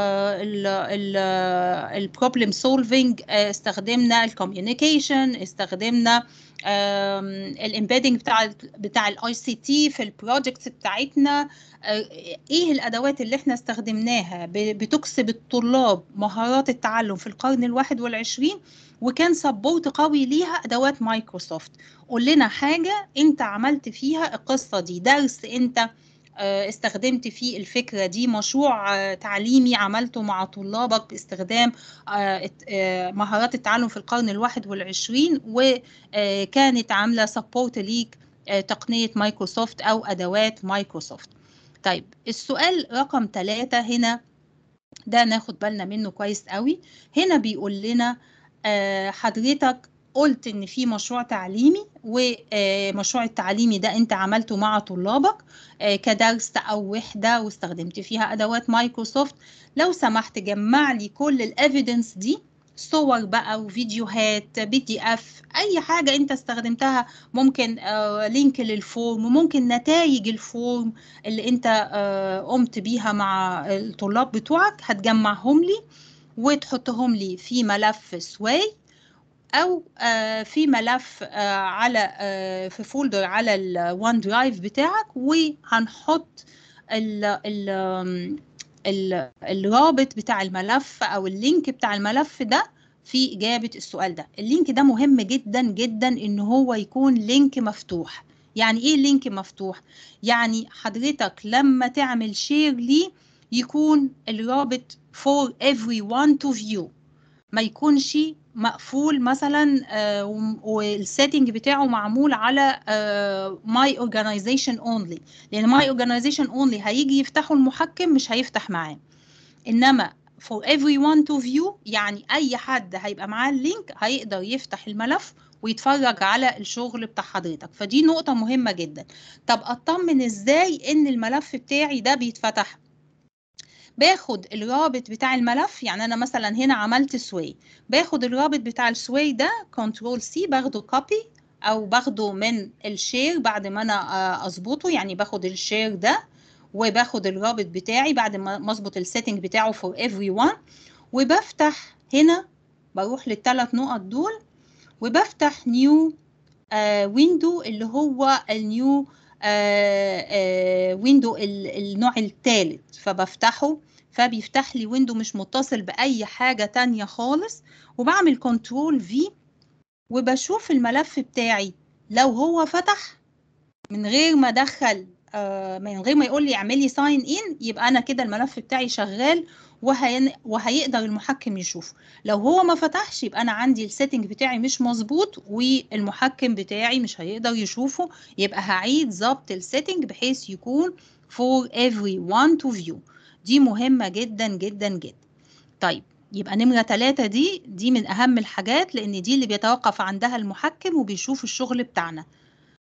البروبلم سولفينج، استخدمنا الكوميونيكيشن، استخدمنا الامبيدنج بتاع الاي سي تي في البروجكتس بتاعتنا. ايه الادوات اللي احنا استخدمناها بتكسب الطلاب مهارات التعلم في القرن ال21 وكان سبورت قوي ليها ادوات مايكروسوفت؟ قول لنا حاجه انت عملت فيها القصه دي، درس انت استخدمت فيه الفكره دي، مشروع تعليمي عملته مع طلابك باستخدام مهارات التعلم في القرن ال21 وكانت عامله سبورت ليك تقنيه مايكروسوفت او ادوات مايكروسوفت. طيب السؤال رقم 3 هنا ده ناخد بالنا منه كويس قوي. هنا بيقول لنا حضرتك قلت ان في مشروع تعليمي، ومشروع التعليمي ده انت عملته مع طلابك كدرس او وحدة واستخدمت فيها ادوات مايكروسوفت. لو سمحت جمع لي كل الافيدنس دي، صور بقى وفيديوهات بي دي اف، اي حاجة انت استخدمتها، ممكن لينك للفورم، ممكن نتائج الفورم اللي انت قمت بيها مع الطلاب بتوعك، هتجمعهم لي وتحطهم لي في ملف سواي او في ملف على في فولدر على الوان درايف بتاعك، وهنحط الرابط بتاع الملف او اللينك بتاع الملف ده في إجابة السؤال ده. اللينك ده مهم جدا جدا ان هو يكون لينك مفتوح. يعني ايه لينك مفتوح؟ يعني حضرتك لما تعمل شير ليه يكون الرابط for everyone to view، ما يكونش مقفول مثلا والسيتنج بتاعه معمول على my organization only، لان my organization only هيجي يفتحوا المحكم مش هيفتح معاه. انما for everyone to view يعني اي حد هيبقى معاه اللينك هيقدر يفتح الملف ويتفرج على الشغل بتاع حضرتك. فدي نقطة مهمة جدا. طب اطمن ازاي ان الملف بتاعي ده بيتفتح؟ باخد الرابط بتاع الملف، يعني انا مثلا هنا عملت سواي، باخد الرابط بتاع السواي ده كنترول سي، باخده كوبي او باخده من الشير بعد ما انا اظبطه، يعني باخد الشير ده وباخد الرابط بتاعي بعد ما اظبط السيتنج بتاعه for everyone، وبفتح هنا، بروح للثلاث نقط دول وبفتح نيو ويندو اللي هو النيو ويندو النوع الثالث، فبفتحه فبيفتح لي ويندو مش متصل بأي حاجة تانية خالص، وبعمل كنترول في وبشوف الملف بتاعي. لو هو فتح من غير ما ادخل من غير ما يقول لي اعملي ساين ان، يبقى انا كده الملف بتاعي شغال وهيقدر المحكم يشوفه. لو هو ما فتحش يبقى انا عندي السيتنج بتاعي مش مظبوط والمحكم بتاعي مش هيقدر يشوفه، يبقى هعيد ضبط السيتنج بحيث يكون for everyone to view. دي مهمة جدا جدا جدا. طيب يبقى نمرة 3 دي من أهم الحاجات، لأن دي اللي بيتوقف عندها المحكم وبيشوف الشغل بتاعنا.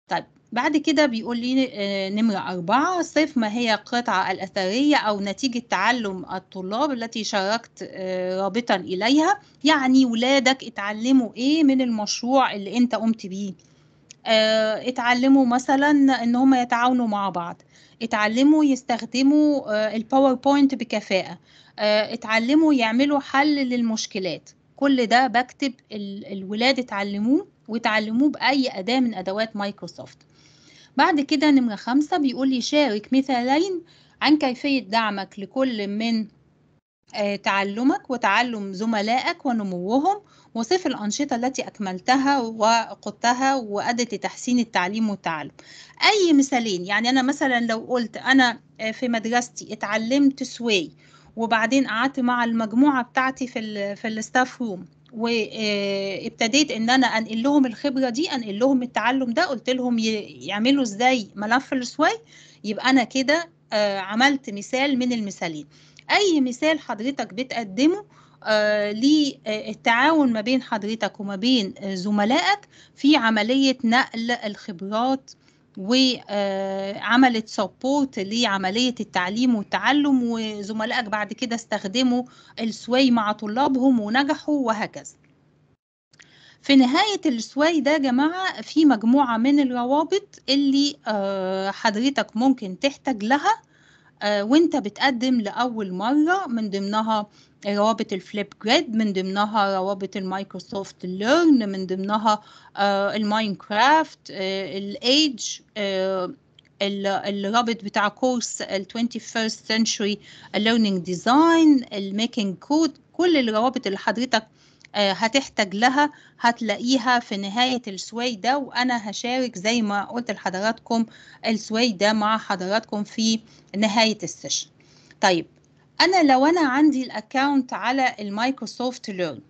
طيب بعد كده بيقول لي نمرة 4 صف ما هي القطعة الأثرية أو نتيجة تعلم الطلاب التي شاركت رابطا إليها. يعني ولادك اتعلموا إيه من المشروع اللي أنت قمت بيه؟ اتعلموا مثلا إن هم يتعاونوا مع بعض، اتعلموا يستخدموا الباوربوينت بكفاءة، اتعلموا يعملوا حل للمشكلات. كل ده بكتب الولاد اتعلموه وتعلموه بأي أداة من أدوات مايكروسوفت. بعد كده نمرة 5 بيقول لي شارك مثالين عن كيفية دعمك لكل من تعلمك وتعلم زملائك ونموهم، وصف الأنشطة التي أكملتها وقدتها وأدت لتحسين التعليم والتعلم. أي مثالين، يعني أنا مثلا لو قلت أنا في مدرستي اتعلمت سواي وبعدين قعدت مع المجموعة بتاعتي في الستاف روم وابتديت ان انا انقل لهم الخبره دي، انقل لهم التعلم ده، قلت لهم يعملوا ازاي ملف السواي، يبقى انا كده عملت مثال من المثالين. اي مثال حضرتك بتقدمه للتعاون ما بين حضرتك وما بين زملائك في عمليه نقل الخبرات وعملت سبورت لعملية التعليم والتعلم، وزملائك بعد كده استخدموا السواي مع طلابهم ونجحوا وهكذا. في نهاية السواي ده يا جماعة في مجموعة من الروابط اللي حضرتك ممكن تحتاج لها وانت بتقدم لأول مرة، من ضمنها روابط الفليب جريد، من ضمنها روابط المايكروسوفت ليرن، من ضمنها الماينكرافت، الايدج، الرابط بتاع كورس ال 21st Century Learning Design، الميكنج كود. كل الروابط اللي حضرتك هتحتاج لها هتلاقيها في نهاية السواي ده، وأنا هشارك زي ما قلت لحضراتكم السواي ده مع حضراتكم في نهاية السيشن. طيب أنا لو أنا عندي الأكاونت على المايكروسوفت ليرن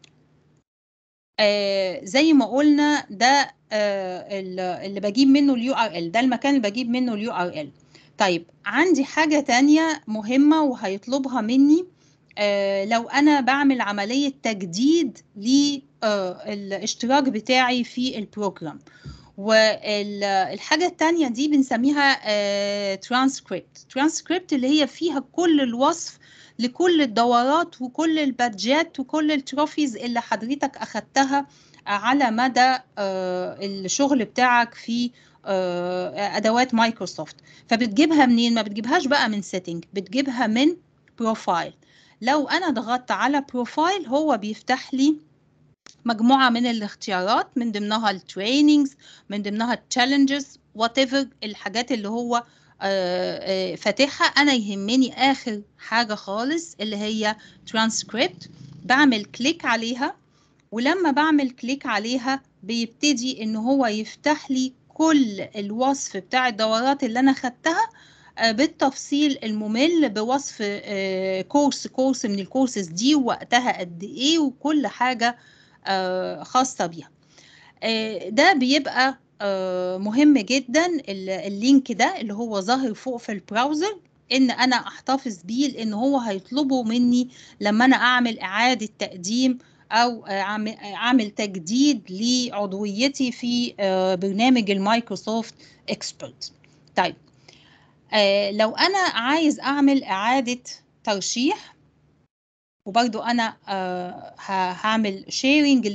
زي ما قلنا ده اللي بجيب منه اليو ار ال، ده المكان اللي بجيب منه اليو ار ال. طيب عندي حاجة تانية مهمة وهيطلبها مني لو أنا بعمل عملية تجديد للاشتراك بتاعي في البروجرام. والحاجة التانية دي بنسميها ترانسكريبت اللي هي فيها كل الوصف لكل الدورات وكل البادجات وكل التروفيز اللي حضرتك أخدتها على مدى الشغل بتاعك في أدوات مايكروسوفت. فبتجيبها منين؟ ما بتجيبهاش بقى من سيتنج، بتجيبها من بروفايل. لو أنا ضغطت على بروفايل هو بيفتح لي مجموعة من الاختيارات، من ضمنها التريننجز، من ضمنها التشالنجز، وات ايفر الحاجات اللي هو فاتحها. انا يهمني اخر حاجة خالص اللي هي ترانسكريبت. بعمل كليك عليها، ولما بعمل كليك عليها بيبتدي ان هو يفتح لي كل الوصف بتاع الدورات اللي انا خدتها بالتفصيل الممل، بوصف كورس من الكورسز دي ووقتها قد ايه وكل حاجة خاصة بيها. ده بيبقى مهم جدا اللينك ده اللي هو ظاهر فوق في البراوزر، ان انا احتفظ بيه، لان هو هيطلبه مني لما انا اعمل اعادة تقديم او اعمل تجديد لعضويتي في برنامج المايكروسوفت اكسبرت. طيب لو انا عايز اعمل اعادة ترشيح، وبرضو انا هعمل شيرنج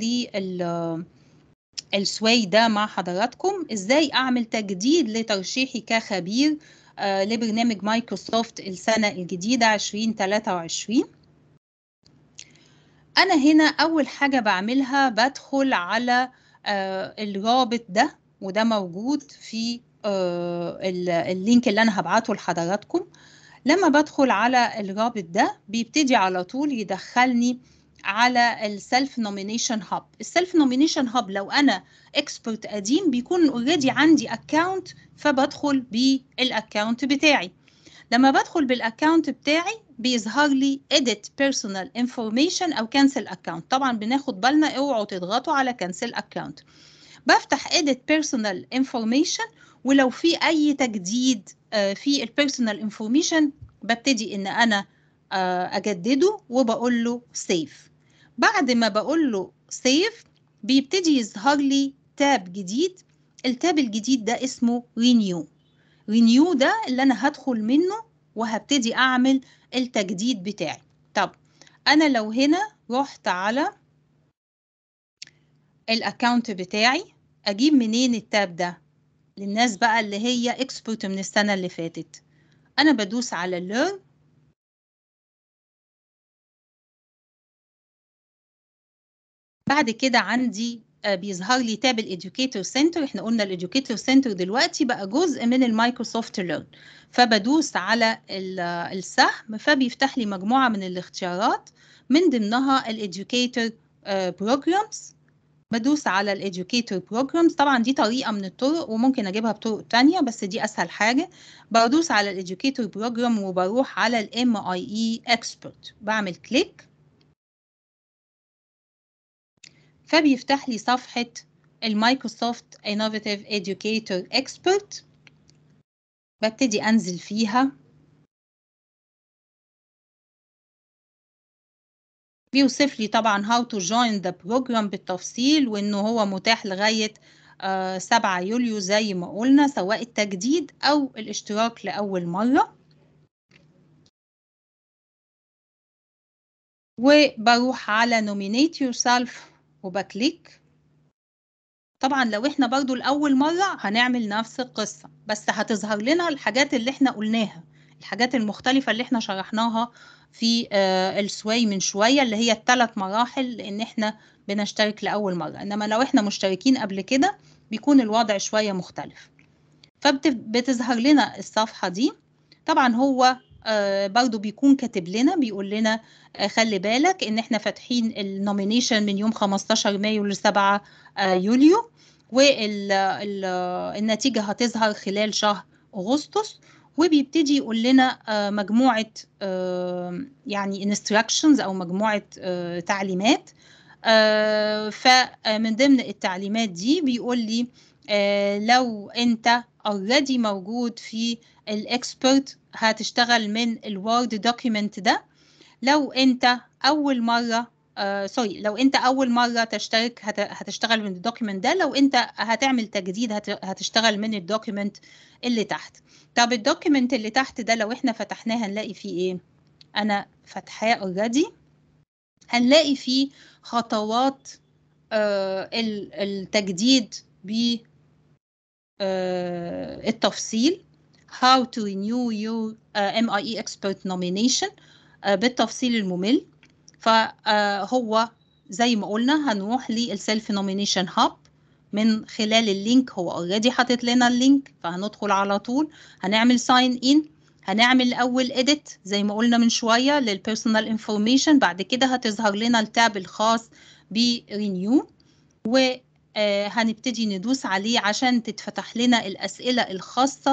للسواي ده مع حضراتكم، ازاي اعمل تجديد لترشيحي كخبير لبرنامج مايكروسوفت السنة الجديدة 2023. انا هنا اول حاجة بعملها بدخل على الرابط ده، وده موجود في اللينك اللي انا هبعته لحضراتكم. لما بدخل على الرابط ده بيبتدي على طول يدخلني على السيلف نومينيشن هاب. السيلف نومينيشن هاب لو انا اكسبرت قديم بيكون اوريدي عندي اكاونت، فبدخل بالاكاونت بتاعي. لما بدخل بالاكاونت بتاعي بيظهر لي edit personal information او cancel account. طبعا بناخد بالنا اوعوا تضغطوا على cancel account. بفتح edit personal information، ولو في اي تجديد في البيرسونال انفورميشن ببتدي ان انا اجدده وبقول له سيف. بعد ما بقول له سيف بيبتدي يظهر لي تاب جديد التاب الجديد ده اسمه رينيو. رينيو ده اللي أنا هدخل منه وهبتدي أعمل التجديد بتاعي. طب أنا لو هنا رحت على الأكاونت بتاعي، أجيب منين التاب ده للناس بقى اللي هي اكسبورت من السنة اللي فاتت؟ أنا بدوس على Learn، بعد كده عندي بيظهر لي تاب الإديوكيتور سنتر. احنا قلنا الإديوكيتور سنتر دلوقتي بقى جزء من المايكروسوفت ليرن، فبدوس على السهم فبيفتح لي مجموعة من الاختيارات من ضمنها الإديوكيتور بروجرامز. بدوس على الإديوكيتور بروجرامز، طبعا دي طريقة من الطرق وممكن أجيبها بطرق تانية بس دي أسهل حاجة. بدوس على الإديوكيتور بروجرام وبروح على MIE Expert، بعمل كليك فبيفتح لي صفحة المايكروسوفت Innovative Educator Expert. ببتدي أنزل فيها، بيوصف لي طبعا how to join the program بالتفصيل، وإنه هو متاح لغاية 7 يوليو زي ما قلنا، سواء التجديد أو الاشتراك لأول مرة. وبروح على nominate yourself وبكليك. طبعا لو احنا برضو لأول مرة هنعمل نفس القصة، بس هتظهر لنا الحاجات اللي احنا قلناها، الحاجات المختلفة اللي احنا شرحناها في السواي من شوية، اللي هي ال3 مراحل، لأن احنا بنشترك لأول مرة. إنما لو احنا مشتركين قبل كده بيكون الوضع شوية مختلف. فبتظهر لنا الصفحة دي. طبعا هو برضو بيكون كاتب لنا، بيقول لنا خلي بالك ان احنا فاتحين النومينيشن من يوم 15 مايو ل 7 يوليو، والنتيجة هتظهر خلال شهر أغسطس. وبيبتدي يقول لنا مجموعة يعني instructions أو مجموعة تعليمات. فمن ضمن التعليمات دي بيقول لي لو انت already موجود في الاكسبرت هتشتغل من الوورد دوكيمنت ده. لو انت اول مره لو انت اول مره تشترك هتشتغل من الدوكيمنت ده. لو انت هتعمل تجديد هتشتغل من الدوكيمنت اللي تحت. طب الدوكيمنت اللي تحت ده لو احنا فتحناه هنلاقي فيه ايه؟ انا فاتحاه اوريدي. هنلاقي فيه خطوات التجديد بالتفصيل. How to renew your MIE Expert Nomination بالتفصيل الممل. فهو زي ما قلنا هنروح للسيلف نومينيشن هاب من خلال اللينك، هو اوريدي حاطط لنا اللينك فهندخل على طول. هنعمل ساين ان، هنعمل الاول اديت زي ما قلنا من شويه للبيرسونال انفورميشن، بعد كده هتظهر لنا التاب الخاص برينيو وهنبتدي ندوس عليه عشان تتفتح لنا الاسئله الخاصه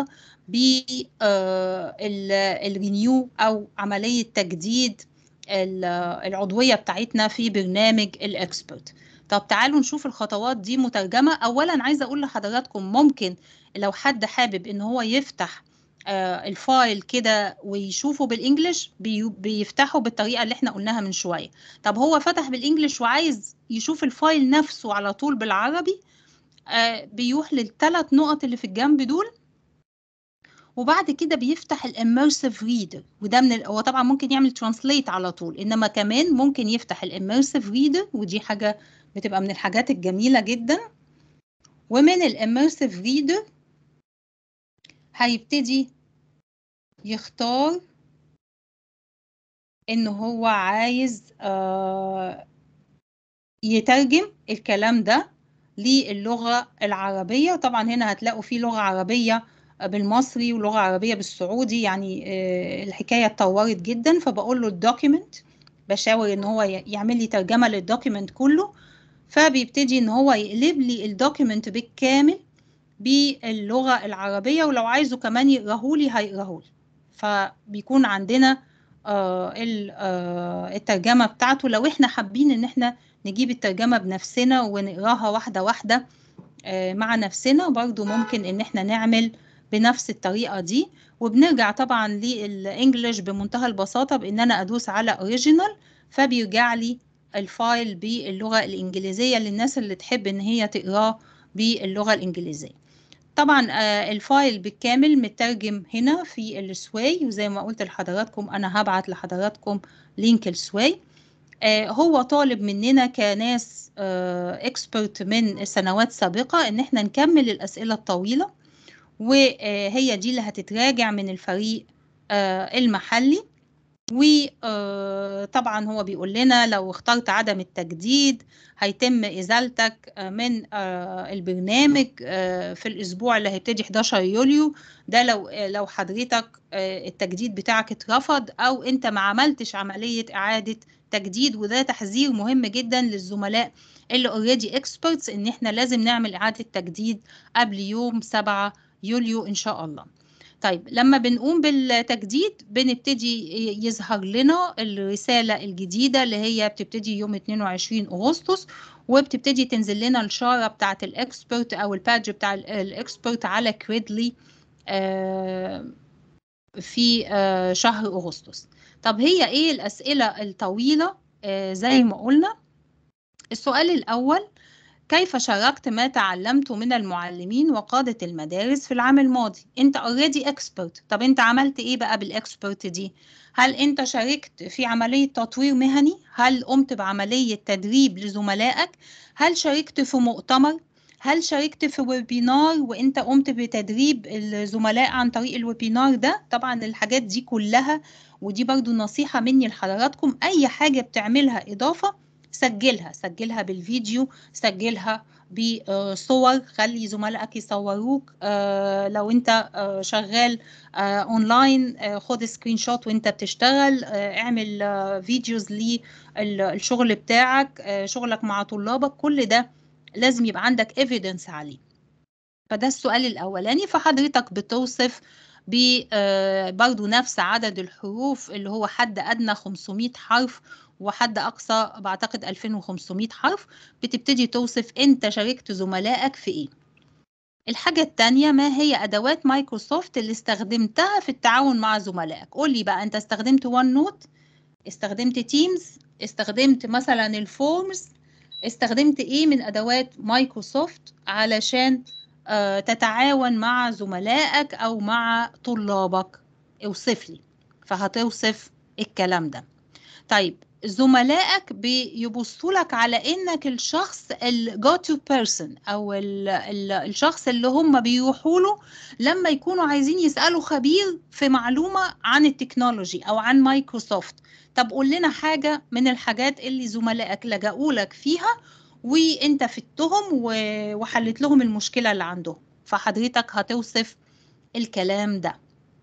بالرينيو او عمليه تجديد العضوية بتاعتنا في برنامج الإكسبرت. طب تعالوا نشوف الخطوات دي مترجمة. أولا عايزة أقول لحضراتكم ممكن لو حد حابب إن هو يفتح الفايل كده ويشوفه بالإنجليش بيفتحه بالطريقة اللي احنا قلناها من شوية. طب هو فتح بالإنجليش وعايز يشوف الفايل نفسه على طول بالعربي، بيروح لل3 نقط اللي في الجنب دول، وبعد كده بيفتح الاميرسيف ريدر. وده هو طبعا ممكن يعمل ترانسليت على طول، انما كمان ممكن يفتح الاميرسيف ريدر، ودي حاجه بتبقى من الحاجات الجميله جدا. ومن الاميرسيف ريدر هيبتدي يختار ان هو عايز يترجم الكلام ده للغه العربيه. طبعا هنا هتلاقوا فيه لغه عربيه بالمصري ولغة عربية بالسعودي، يعني الحكاية اتطورت جدا. فبقول له الدوكيمنت، بشاور ان هو يعمل لي ترجمة للدوكيمنت كله، فبيبتدي ان هو يقلب لي الدوكيمنت بالكامل باللغة العربية، ولو عايزه كمان يقراهولي هيقراهولي. فبيكون عندنا الترجمة بتاعته. لو احنا حابين ان احنا نجيب الترجمة بنفسنا ونقراها واحدة واحدة مع نفسنا، برضو ممكن ان احنا نعمل بنفس الطريقة دي. وبنرجع طبعا للإنجليش بمنتهى البساطة بان انا ادوس على اوريجينال، فبيرجع لي الفايل باللغة الإنجليزية للناس اللي تحب ان هي تقراه باللغة الإنجليزية. طبعا الفايل بالكامل مترجم هنا في السواي، وزي ما قلت لحضراتكم أنا هبعت لحضراتكم لينك السواي. هو طالب مننا كناس اكسبرت من سنوات سابقة ان احنا نكمل الأسئلة الطويلة، وهي دي اللي هتتراجع من الفريق المحلي. وطبعا هو بيقول لنا لو اخترت عدم التجديد هيتم إزالتك من البرنامج في الأسبوع اللي هيبتدي 11 يوليو. ده لو حضرتك التجديد بتاعك اترفض أو أنت ما عملتش عملية إعادة تجديد. وده تحذير مهم جدا للزملاء اللي اوريدي اكسبرتس ان احنا لازم نعمل إعادة تجديد قبل يوم 7 يوليو إن شاء الله. طيب لما بنقوم بالتجديد بنبتدي يظهر لنا الرسالة الجديدة اللي هي بتبتدي يوم 22 أغسطس، وبتبتدي تنزل لنا الشارة بتاعة الإكسبرت أو البادج بتاع الإكسبرت على كريدلي في شهر أغسطس. طب هي إيه الأسئلة الطويلة؟ زي ما قلنا السؤال الأول: كيف شاركت ما تعلمته من المعلمين وقادة المدارس في العام الماضي؟ انت اوريدي اكسبرت، طب انت عملت ايه بقى بالاكسبرت دي؟ هل انت شاركت في عملية تطوير مهني؟ هل قمت بعملية تدريب لزملائك؟ هل شاركت في مؤتمر؟ هل شاركت في ويبينار وانت قمت بتدريب الزملاء عن طريق الويبينار ده؟ طبعا الحاجات دي كلها، ودي برضو نصيحة مني لحضراتكم، اي حاجة بتعملها اضافة سجلها بالفيديو، سجلها بصور، خلي زملائك يصوروك. لو انت شغال اونلاين خد سكرين شوت وانت بتشتغل، اعمل فيديوز للشغل بتاعك، شغلك مع طلابك، كل ده لازم يبقى عندك ايفيدنس عليه. فده السؤال الاولاني. فحضرتك بتوصف برضو نفس عدد الحروف اللي هو حد أدنى 500 حرف وحد أقصى بعتقد 2500 حرف. بتبتدي توصف أنت شاركت زملائك في إيه. الحاجة التانية: ما هي أدوات مايكروسوفت اللي استخدمتها في التعاون مع زملائك؟ قول لي بقى، أنت استخدمت ون نوت، استخدمت تيمز، استخدمت مثلا الفورمز، استخدمت إيه من أدوات مايكروسوفت علشان تتعاون مع زملائك أو مع طلابك؟ اوصف لي. فهتوصف الكلام ده. طيب زملائك بيبصوا لك على انك الشخص الجو تو بيرسون او الشخص اللي هم بيروحوا له لما يكونوا عايزين يسألوا خبير في معلومة عن التكنولوجي او عن مايكروسوفت. طب قول لنا حاجة من الحاجات اللي زملائك لجأوا لك فيها وانت فدتهم وحلت لهم المشكلة اللي عندهم. فحضرتك هتوصف الكلام ده.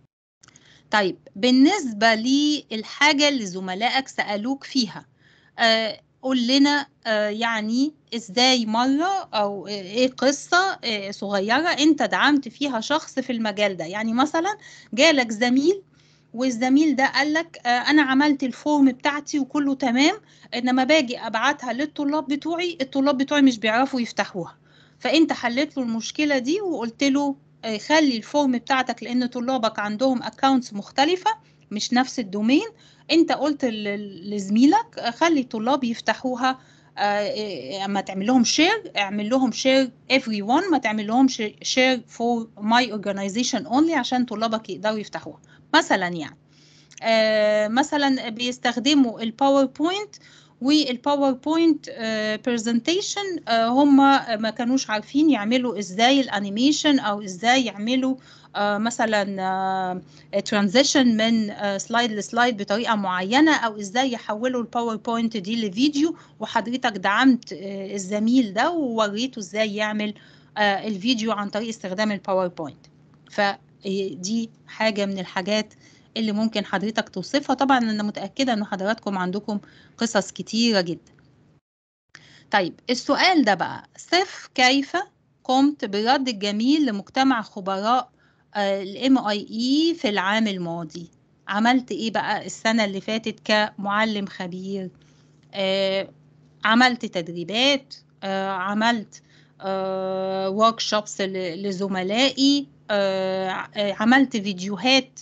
طيب بالنسبة للحاجة اللي زملائك سألوك فيها، قول لنا يعني ازاي مرة او ايه قصة صغيرة انت دعمت فيها شخص في المجال ده. يعني مثلا جالك زميل والزميل ده قال لك انا عملت الفورم بتاعتي وكله تمام، انما باجي ابعتها للطلاب بتوعي، الطلاب بتوعي مش بيعرفوا يفتحوها. فانت حلت له المشكلة دي وقلت له خلي الفورم بتاعتك، لان طلابك عندهم اكونتس مختلفة مش نفس الدومين. انت قلت لزميلك خلي الطلاب يفتحوها، اما تعمل لهم شير اعمل لهم شير everyone، ما تعمل لهم شير for my organization only عشان طلابك يقدروا يفتحوها مثلا. يعني مثلا بيستخدموا الباوربوينت، والباوربوينت برزنتيشن هم ما كانوش عارفين يعملوا ازاي الانيميشن او ازاي يعملوا مثلا ترانزيشن من سلايد لسلايد بطريقه معينه، او ازاي يحولوا الباوربوينت دي لفيديو. وحضرتك دعمت الزميل ده ووريته ازاي يعمل الفيديو عن طريق استخدام الباوربوينت. فدي حاجه من الحاجات اللي ممكن حضرتك توصفها. طبعا انا متأكدة ان حضراتكم عندكم قصص كتيرة جدا. طيب السؤال ده بقى: صف كيف قمت بالرد الجميل لمجتمع خبراء الMIE في العام الماضي. عملت ايه بقى السنة اللي فاتت كمعلم خبير؟ عملت تدريبات، عملت workshops لزملائي، عملت فيديوهات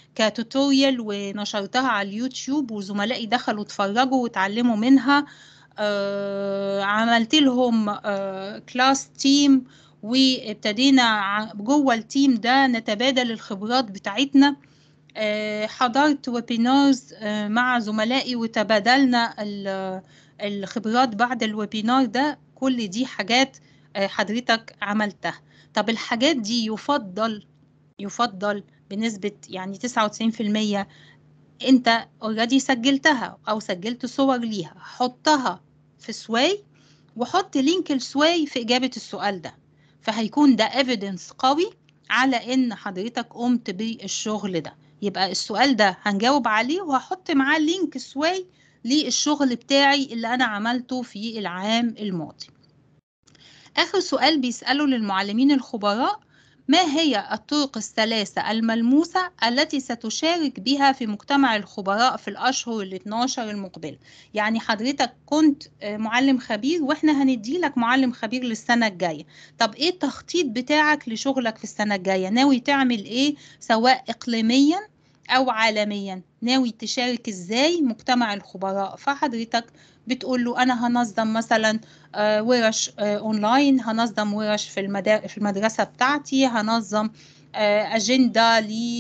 كتوتوريال ونشرتها على اليوتيوب وزملائي دخلوا اتفرجوا واتعلموا منها. عملت لهم كلاس تيم، وابتدينا جوه التيم ده نتبادل الخبرات بتاعتنا. حضرت ويبينارز مع زملائي وتبادلنا الخبرات بعد الويبينار ده. كل دي حاجات حضرتك عملتها. طب الحاجات دي يفضل بنسبة يعني 99% انت اوريدي سجلتها او سجلت صور ليها، حطها في سواي وحط لينك السواي في اجابة السؤال ده، فهيكون ده evidence قوي على ان حضرتك قمت بالشغل ده. يبقى السؤال ده هنجاوب عليه وهحط معاه لينك سواي للشغل بتاعي اللي انا عملته في العام الماضي. آخر سؤال بيسأله للمعلمين الخبراء: ما هي الطرق الثلاثة الملموسة التي ستشارك بها في مجتمع الخبراء في الأشهر ال 12 المقبلة؟ يعني حضرتك كنت معلم خبير وإحنا هندي لك معلم خبير للسنة الجاية. طب إيه التخطيط بتاعك لشغلك في السنة الجاية؟ ناوي تعمل إيه سواء إقليميا أو عالميا؟ ناوي تشارك إزاي مجتمع الخبراء؟ فحضرتك بتقول له أنا هنظم مثلا ورش اونلاين، هنظم ورش في المدرسة بتاعتي، هنظم أجندة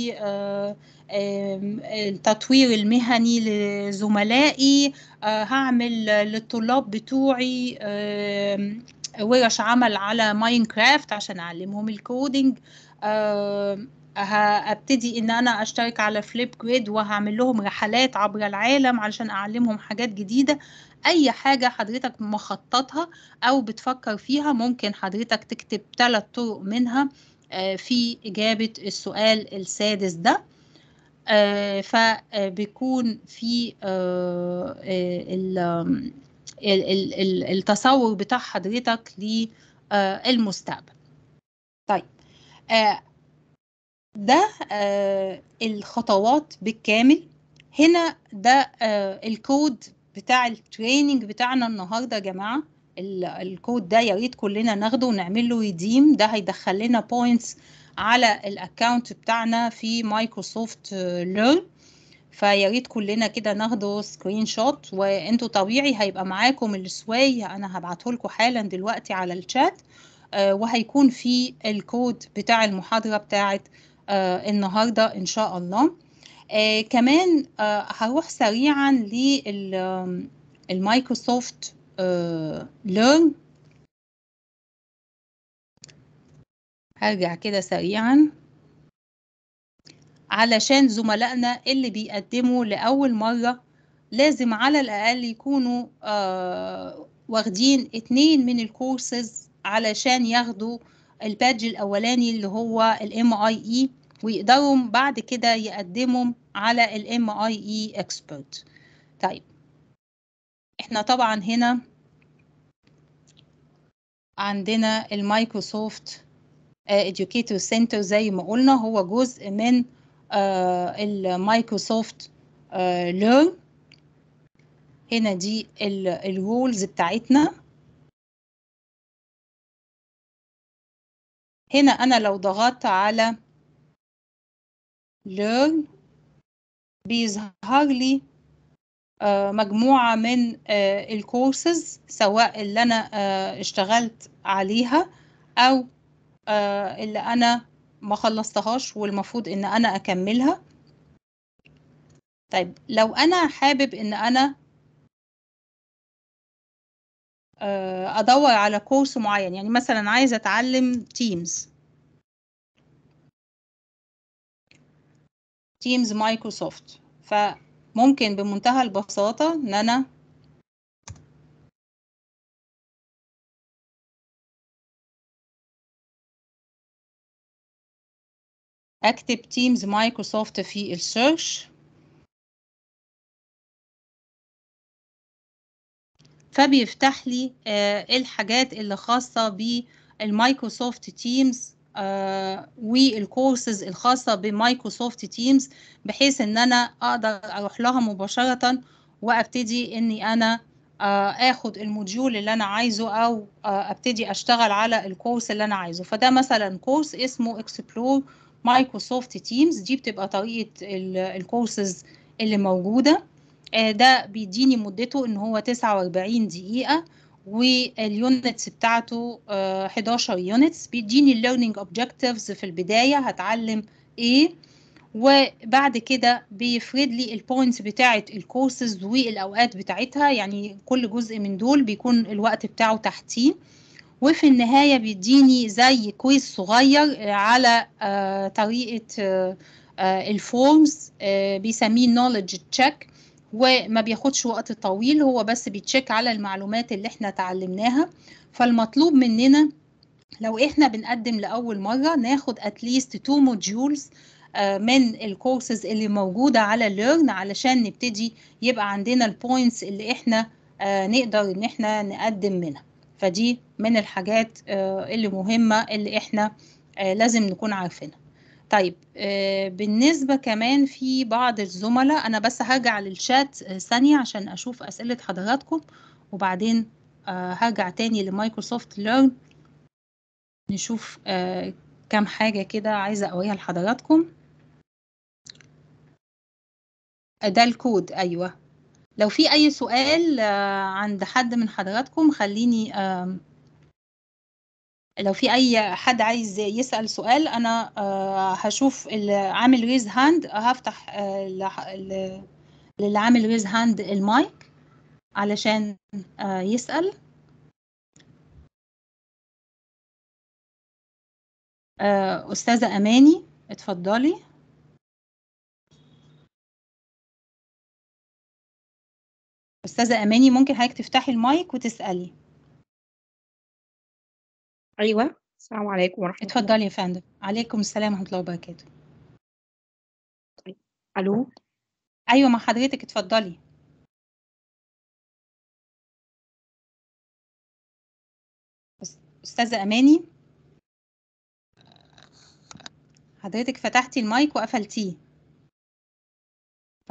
للتطوير المهني لزملائي، هعمل للطلاب بتوعي ورش عمل على ماينكرافت عشان أعلمهم الكودينج، هبتدي ان انا اشترك على فليب جريد وهعمل لهم رحلات عبر العالم علشان اعلمهم حاجات جديدة. اي حاجة حضرتك مخططها او بتفكر فيها ممكن حضرتك تكتب 3 طرق منها في اجابة السؤال السادس ده. فبيكون في التصور بتاع حضرتك للمستقبل. طيب ده الخطوات بالكامل. هنا ده الكود بتاع التريننج بتاعنا النهارده يا جماعه. الكود ده يا ريت كلنا ناخده ونعمل له ريديم، ده هيدخل لنا بوينتس على الاكونت بتاعنا في مايكروسوفت ليرن. فيا ريت كلنا كده ناخده سكرين شوت، وانتوا طبيعي هيبقى معاكم السواي، انا هبعته لكم حالا دلوقتي على الشات، وهيكون في الكود بتاع المحاضرة بتاعت النهاردة إن شاء الله. كمان هروح سريعا للمايكروسوفت ليرن. هرجع كده سريعا علشان زملائنا اللي بيقدموا لأول مرة لازم على الأقل يكونوا واخدين 2 من الكورسز علشان ياخدوا البادج الأولاني اللي هو MIE، ويقدروا بعد كده يقدموا على MIE Expert. طيب احنا طبعا هنا عندنا المايكروسوفت Educator Center زي ما قلنا هو جزء من المايكروسوفت ليرن. هنا دي الرولز بتاعتنا. هنا أنا لو ضغطت على learn بيظهر لي مجموعة من الكورسز، سواء اللي أنا اشتغلت عليها أو اللي أنا ما خلصتهاش والمفروض إن أنا أكملها. طيب لو أنا حابب إن أنا أدور على كورس معين، يعني مثلا عايزة أتعلم تيمز مايكروسوفت، فممكن بمنتهى البساطة إن أنا أكتب تيمز مايكروسوفت في السيرش، فبيفتح لي الحاجات اللي خاصة بالمايكروسوفت تيمز والكورسز الخاصة بمايكروسوفت تيمز، بحيث ان انا اقدر اروح لها مباشرة وابتدي اني انا اخد الموديول اللي انا عايزه او ابتدي اشتغل على الكورس اللي انا عايزه. فده مثلا كورس اسمه اكسبلور مايكروسوفت تيمز، دي بتبقى طريقة الكورسز اللي موجودة. ده بيديني مدته ان هو 49 دقيقة، واليونتس بتاعته 11 يونتس. بيديني الليرنينج اوبجكتيفز في البداية هتعلم ايه، وبعد كده بيفرد لي البوينتس بتاعه الكورسز والاوقات بتاعتها، يعني كل جزء من دول بيكون الوقت بتاعه تحتيه. وفي النهاية بيديني زي كويز صغير على طريقة الفورمز، بيسميه knowledge check، وما بياخدش وقت طويل، هو بس بيتشيك على المعلومات اللي احنا اتعلمناها. فالمطلوب مننا لو احنا بنقدم لأول مرة ناخد at least 2 modules من الكورسز اللي موجودة على ليرن، علشان نبتدي يبقى عندنا البوينتس اللي احنا نقدر ان احنا نقدم منها. فدي من الحاجات اللي مهمة اللي احنا لازم نكون عارفينها. طيب بالنسبة كمان في بعض الزملاء، أنا بس هرجع للشات ثانية عشان أشوف أسئلة حضراتكم، وبعدين هرجع تاني لمايكروسوفت ليرن نشوف كام حاجة كده عايزة أوريها لحضراتكم. ده الكود، أيوة. لو في أي سؤال عند حد من حضراتكم خليني، لو في أي حد عايز يسأل سؤال أنا هشوف اللي عامل ريز هاند، هفتح للي عامل ريز هاند المايك علشان يسأل. أستاذة أماني اتفضلي. أستاذة أماني ممكن حضرتك تفتحي المايك وتسألي. أيوة، السلام عليكم ورحمة الله. اتفضلي يا فندم. عليكم السلام ورحمة الله وبركاته. طيب. ألو. أيوة مع حضرتك، اتفضلي. أستاذة أماني حضرتك فتحتي المايك وقفلتيه. ف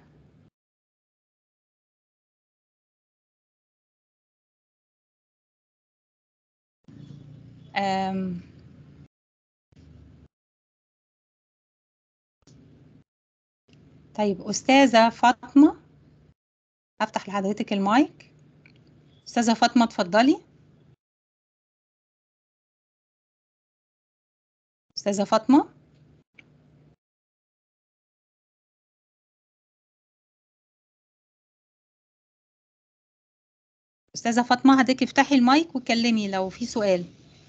أم... طيب أستاذة فاطمة، هفتح لحضرتك المايك. أستاذة فاطمة اتفضلي. أستاذة فاطمة. أستاذة فاطمة حضرتك افتحي المايك وكلمي لو في سؤال.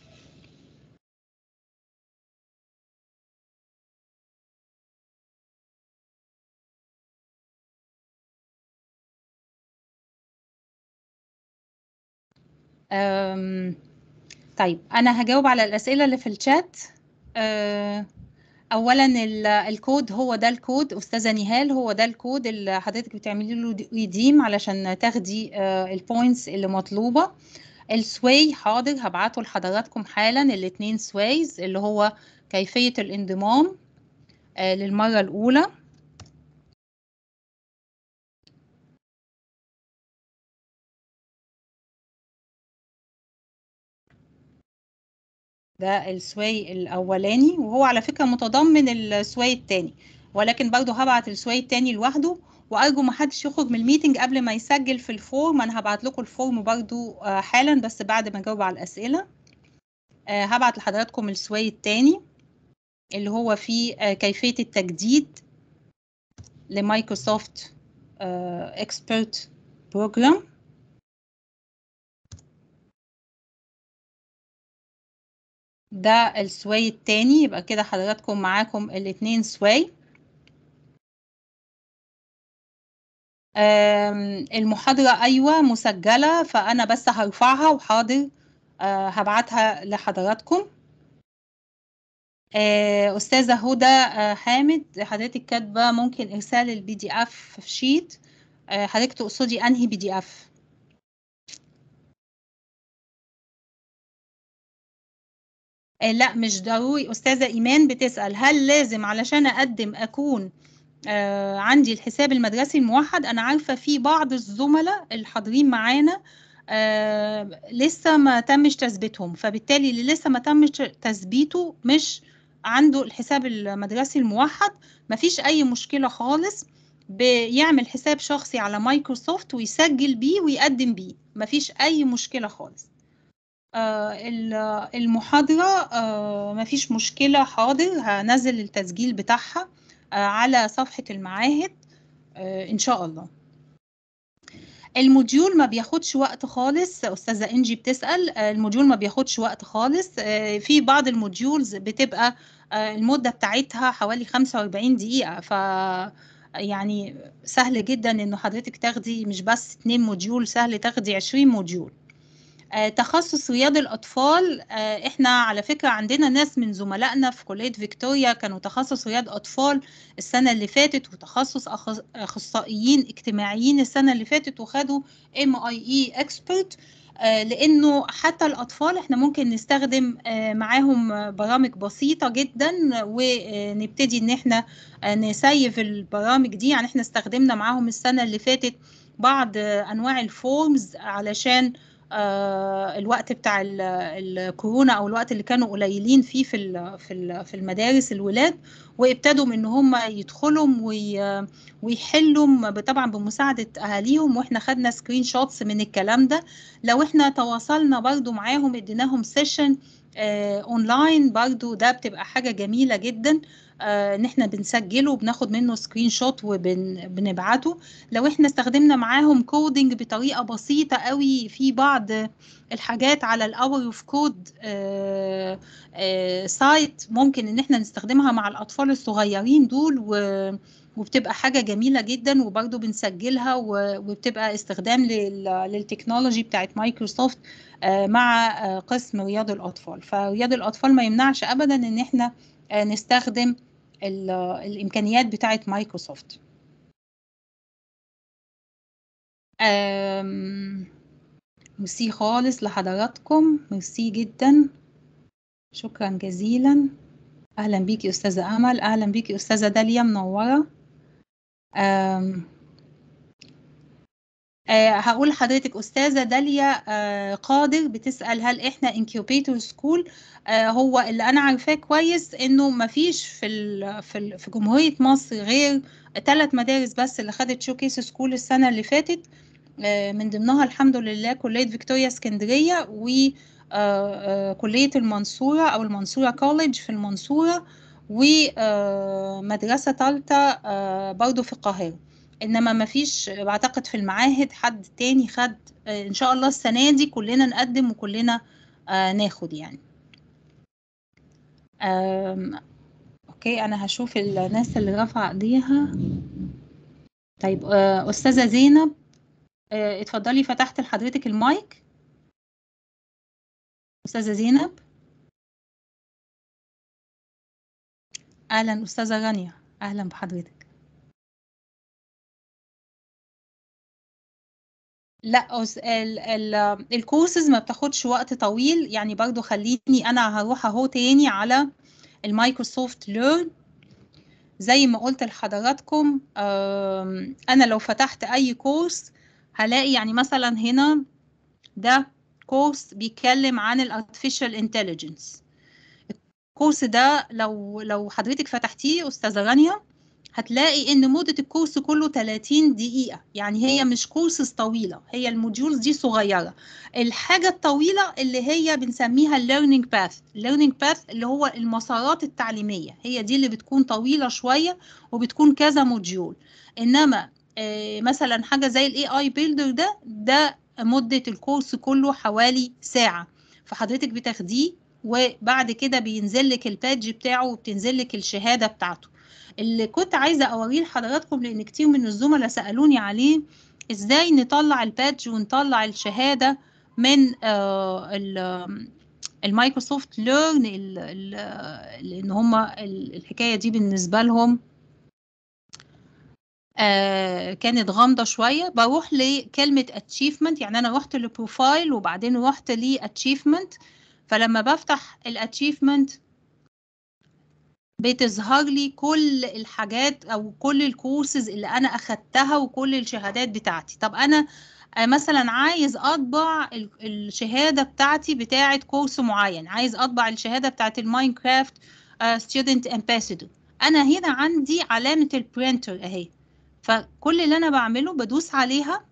طيب أنا هجاوب على الأسئلة اللي في الشات. أولا الكود، هو ده الكود أستاذة نهال، هو ده الكود اللي حضرتك بتعملي له ريديم علشان تاخدي البوينتس اللي مطلوبة. السواي حاضر هبعته لحضراتكم حالا، الاتنين سوايز اللي هو كيفية الانضمام للمرة الأولى. ده السواي الأولاني، وهو على فكرة متضمن السواي التاني، ولكن برضو هبعت السواي التاني لوحده. وأرجو ما حدش يخرج من الميتنج قبل ما يسجل في الفورم. أنا هبعت لكم الفورم برضو حالا، بس بعد ما أجاوب على الأسئلة. هبعت لحضراتكم السواي التاني اللي هو فيه كيفية التجديد لمايكروسوفت اكسبرت بروجرام. ده السواي التاني، يبقى كده حضراتكم معاكم الاتنين سواي. المحاضرة أيوة مسجلة، فأنا بس هرفعها وحاضر هبعتها لحضراتكم. أستاذة هدى حامد حضرتك كاتبة ممكن إرسال البي دي إف شيت، حضرتك تقصدي أنهي بي دي إف؟ لا مش ضروري. أستاذة إيمان بتسأل هل لازم علشان أقدم أكون عندي الحساب المدرسي الموحد؟ أنا عارفة في بعض الزملاء الحاضرين معانا لسه ما تمش تثبيتهم، فبالتالي اللي لسه ما تمش تثبيته مش عنده الحساب المدرسي الموحد، مفيش أي مشكلة خالص. بيعمل حساب شخصي على مايكروسوفت ويسجل بيه ويقدم بيه، مفيش أي مشكلة خالص. المحاضرة مفيش مشكلة، حاضر هنزل التسجيل بتاعها على صفحة المعاهد إن شاء الله. الموديول ما بياخدش وقت خالص، أستاذة إنجي بتسأل. الموديول ما بياخدش وقت خالص. في بعض الموديولز بتبقى المدة بتاعتها حوالي 45 دقيقة، ف يعني سهل جدا إنه حضرتك تاخدي مش بس 2 موديول، سهل تاخدي 20 موديول. تخصص رياض الأطفال، إحنا على فكرة عندنا ناس من زملائنا في كلية فيكتوريا كانوا تخصص رياض أطفال السنة اللي فاتت، وتخصص أخصائيين اجتماعيين السنة اللي فاتت، وخدوا MIE Expert. لأنه حتى الأطفال إحنا ممكن نستخدم معاهم برامج بسيطة جدا، ونبتدي إن إحنا نسيف البرامج دي. يعني إحنا استخدمنا معاهم السنة اللي فاتت بعض أنواع الفورمز علشان الوقت بتاع الكورونا، او الوقت اللي كانوا قليلين فيه في المدارس الولاد، وابتدوا من ان هم يدخلوا ويحلوا طبعا بمساعده اهاليهم، واحنا خدنا سكرين شوتس من الكلام ده. لو احنا تواصلنا برضو معاهم اديناهم سيشن اونلاين برضو، ده بتبقى حاجه جميله جدا. ان احنا بنسجله وبناخد منه سكرين شوت وبنبعته. لو احنا استخدمنا معاهم كودينج بطريقه بسيطه قوي في بعض الحاجات على الاور اوف كود سايت، ممكن ان احنا نستخدمها مع الاطفال الصغيرين دول، وبتبقى حاجة جميلة جدا، وبرضه بنسجلها، وبتبقى استخدام للتكنولوجي بتاعت مايكروسوفت مع قسم رياض الأطفال. فرياض الأطفال ما يمنعش أبدا ان احنا نستخدم الإمكانيات بتاعت مايكروسوفت. ميرسي خالص لحضراتكم، ميرسي جدا، شكرا جزيلا. أهلا بيكي أستاذة أمل، أهلا بيكي أستاذة داليا، منورة. هقول لحضرتك أستاذة داليا قادر بتسأل هل إحنا انكيوبيتور سكول. هو اللي أنا عارفاه كويس إنه مفيش في جمهورية مصر غير 3 مدارس بس اللي خدت شوكيس سكول السنة اللي فاتت، من ضمنها الحمد لله كلية فيكتوريا اسكندرية، وكلية المنصورة أو المنصورة كوليدج في المنصورة، ومدرسة ثالثة برضو في القاهرة. انما ما فيش بعتقد في المعاهد حد تاني خد. ان شاء الله السنة دي كلنا نقدم وكلنا ناخد يعني. اوكي، انا هشوف الناس اللي رفع ايديها. طيب استاذة زينب اتفضلي، فتحت لحضرتك المايك. استاذة زينب. اهلا استاذة غانية، اهلا بحضرتك. لا الكورسز ما بتاخدش وقت طويل يعني. برضو خليني انا هروح اهو تاني على المايكروسوفت ليرن. زي ما قلت لحضراتكم انا لو فتحت اي كورس هلاقي يعني مثلا هنا ده كورس بيتكلم عن الارتفيشال انتليجنس. الكورس ده لو حضرتك فتحتيه استاذه غانيه هتلاقي ان مدة الكورس كله 30 دقيقة، يعني هي مش كورسز طويلة، هي الموديولز دي صغيرة. الحاجة الطويلة اللي هي بنسميها learning path اللي هو المسارات التعليمية، هي دي اللي بتكون طويلة شوية وبتكون كذا موديول. انما مثلا حاجة زي الاي اي بيلدر ده مدة الكورس كله حوالي ساعة، فحضرتك بتاخديه وبعد كده بينزل لك البادج بتاعه وبتنزل لك الشهادة بتاعته. اللي كنت عايزة أوريه لحضراتكم لأن كتير من الزملاء سألوني عليه، إزاي نطلع البادج ونطلع الشهادة من المايكروسوفت ليرن، لأن هما الحكاية دي بالنسبة لهم كانت غامضة شوية. بروح لكلمة achievement، يعني أنا رحت لبروفايل وبعدين رحت ل achievement، فلما بفتح achievement بتظهر لي كل الحاجات او كل الكورسز اللي انا اخدتها وكل الشهادات بتاعتي. طب انا مثلا عايز اطبع الشهادة بتاعتي بتاعة كورس معين، عايز اطبع الشهادة بتاعة الماينكرافت ستودنت امباسادور، انا هنا عندي علامة البرينتر اهي، فكل اللي انا بعمله بدوس عليها،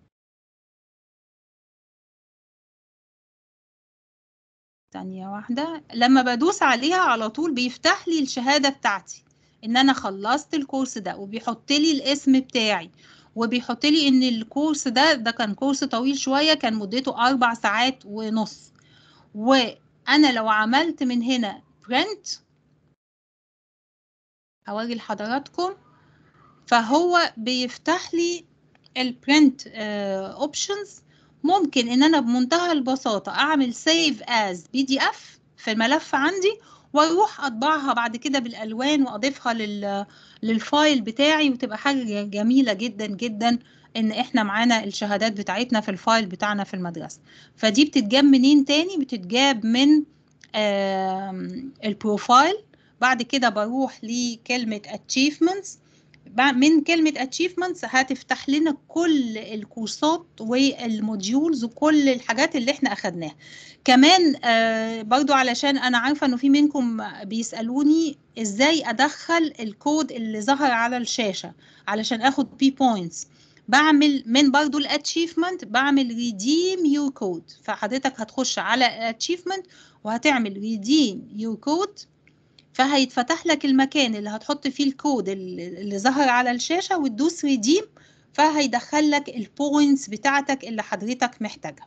ثانية واحدة، لما بدوس عليها على طول بيفتح لي الشهادة بتاعتي ان انا خلصت الكورس ده، وبيحط لي الاسم بتاعي، وبيحط لي ان الكورس ده كان كورس طويل شوية، كان مدته 4 ساعات ونص. وانا لو عملت من هنا برنت هوري لحضراتكم، فهو بيفتح لي البرنت اوبشنز. ممكن ان انا بمنتهى البساطة اعمل سيف از PDF في الملف عندي، واروح اطبعها بعد كده بالالوان واضيفها للفايل بتاعي، وتبقى حاجة جميلة جدا جدا ان احنا معانا الشهادات بتاعتنا في الفايل بتاعنا في المدرسة. فدي بتتجاب منين تاني؟ بتتجاب من البروفايل. بعد كده بروح لكلمة achievements، من كلمة achievements هتفتح لنا كل الكورسات والموديولز وكل الحاجات اللي احنا اخدناها. كمان برضو علشان انا عارفة انه في منكم بيسألوني ازاي ادخل الكود اللي ظهر على الشاشة علشان اخد بي بوينتس. بعمل من برضو الاتشيفمنت، بعمل ريديم يور كود. فحضرتك هتخش على اتشيفمنت وهتعمل ريديم يور كود، فهيتفتح لك المكان اللي هتحط فيه الكود اللي ظهر على الشاشة، وتدوس ريديم، فهيدخل لك البوينتس بتاعتك اللي حضرتك محتاجها.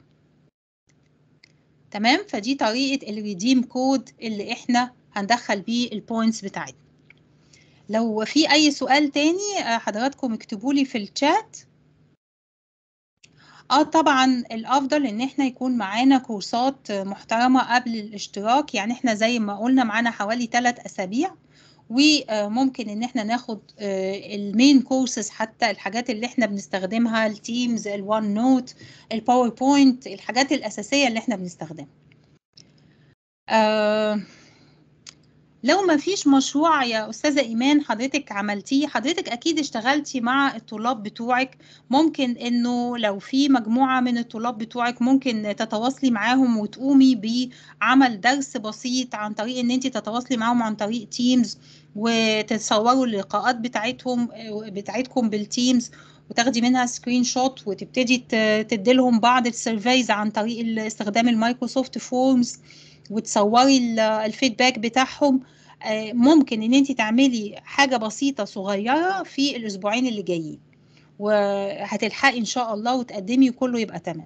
تمام؟ فدي طريقة الريديم كود اللي احنا هندخل بيه البوينتس بتاعتنا. لو في اي سؤال تاني حضراتكم اكتبوا لي في الشات. طبعا الافضل ان احنا يكون معانا كورسات محترمة قبل الاشتراك. يعني احنا زي ما قلنا معانا حوالي 3 اسابيع، وممكن ان احنا ناخد المين كورسز، حتى الحاجات اللي احنا بنستخدمها، التيمز، الوان نوت، الباوربوينت، الحاجات الاساسية اللي احنا بنستخدمها. لو ما فيش مشروع يا أستاذة إيمان حضرتك عملتيه، حضرتك أكيد اشتغلتي مع الطلاب بتوعك. ممكن إنه لو في مجموعة من الطلاب بتوعك ممكن تتواصلي معاهم وتقومي بعمل درس بسيط عن طريق إن أنت تتواصلي معاهم عن طريق تيمز، وتتصوروا اللقاءات بتاعتكم بالتيمز، وتاخدي منها سكرين شوت، وتبتدي تديلهم بعض السيرفيز عن طريق استخدام المايكروسوفت فورمز، وتصوري الفيدباك بتاعهم. ممكن ان انت تعملي حاجة بسيطة صغيرة في الاسبوعين اللي جايين، وهتلحقي ان شاء الله وتقدمي وكله يبقى تمام.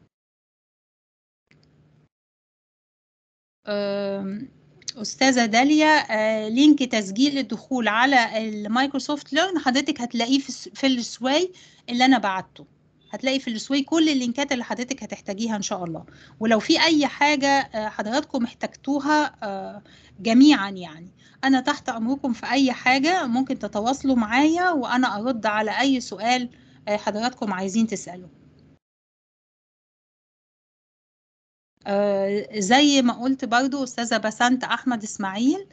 أستاذة داليا، لينك تسجيل الدخول على المايكروسوفت ليرن حضرتك هتلاقيه في السواي اللي أنا بعته. هتلاقي في السواي كل اللينكات اللي حضرتك هتحتاجيها إن شاء الله. ولو في أي حاجة حضراتكم احتجتوها جميعا، يعني أنا تحت أمركم في أي حاجة، ممكن تتواصلوا معايا وأنا أرد على أي سؤال حضراتكم عايزين تسألوه. زي ما قلت برضو أستاذة بسنت أحمد إسماعيل،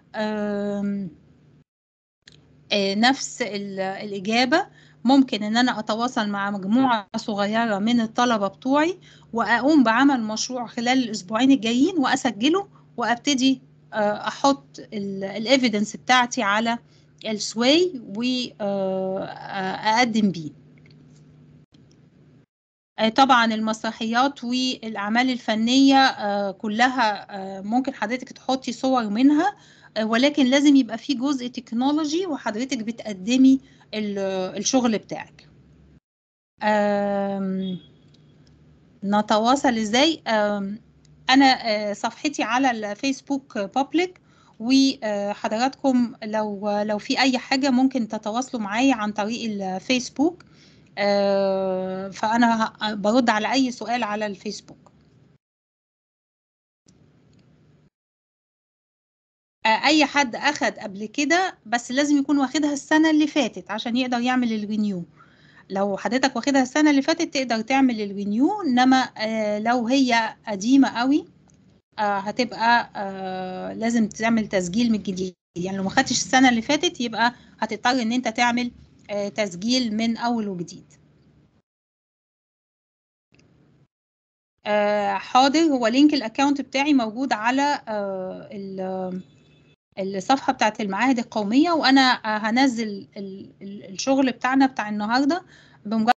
نفس الإجابة. ممكن إن أنا أتواصل مع مجموعة صغيرة من الطلبة بتوعي، وأقوم بعمل مشروع خلال الأسبوعين الجايين وأسجله، وأبتدي أحط الإيفيدنس بتاعتي على السواي وأقدم بيه. طبعا المسرحيات والأعمال الفنية كلها ممكن حضرتك تحطي صور منها، ولكن لازم يبقى في جزء تكنولوجي وحضرتك بتقدمي الشغل بتاعك. نتواصل ازاي؟ أنا صفحتي على الفيسبوك بابليك، وحضراتكم لو في أي حاجة ممكن تتواصلوا معايا عن طريق الفيسبوك. فأنا برد على أي سؤال على الفيسبوك. أي حد أخد قبل كده، بس لازم يكون واخدها السنة اللي فاتت عشان يقدر يعمل الرينيو. لو حضرتك واخدها السنة اللي فاتت تقدر تعمل الرينيو، إنما لو هي قديمة قوي هتبقى لازم تعمل تسجيل من جديد. يعني لو ما خدتش السنة اللي فاتت يبقى هتضطر إن أنت تعمل تسجيل من أول وجديد. حاضر، هو لينك الاكونت بتاعي موجود على الصفحة بتاعت المعاهد القومية، وأنا هنزل الشغل بتاعنا بتاع النهاردة بمجرد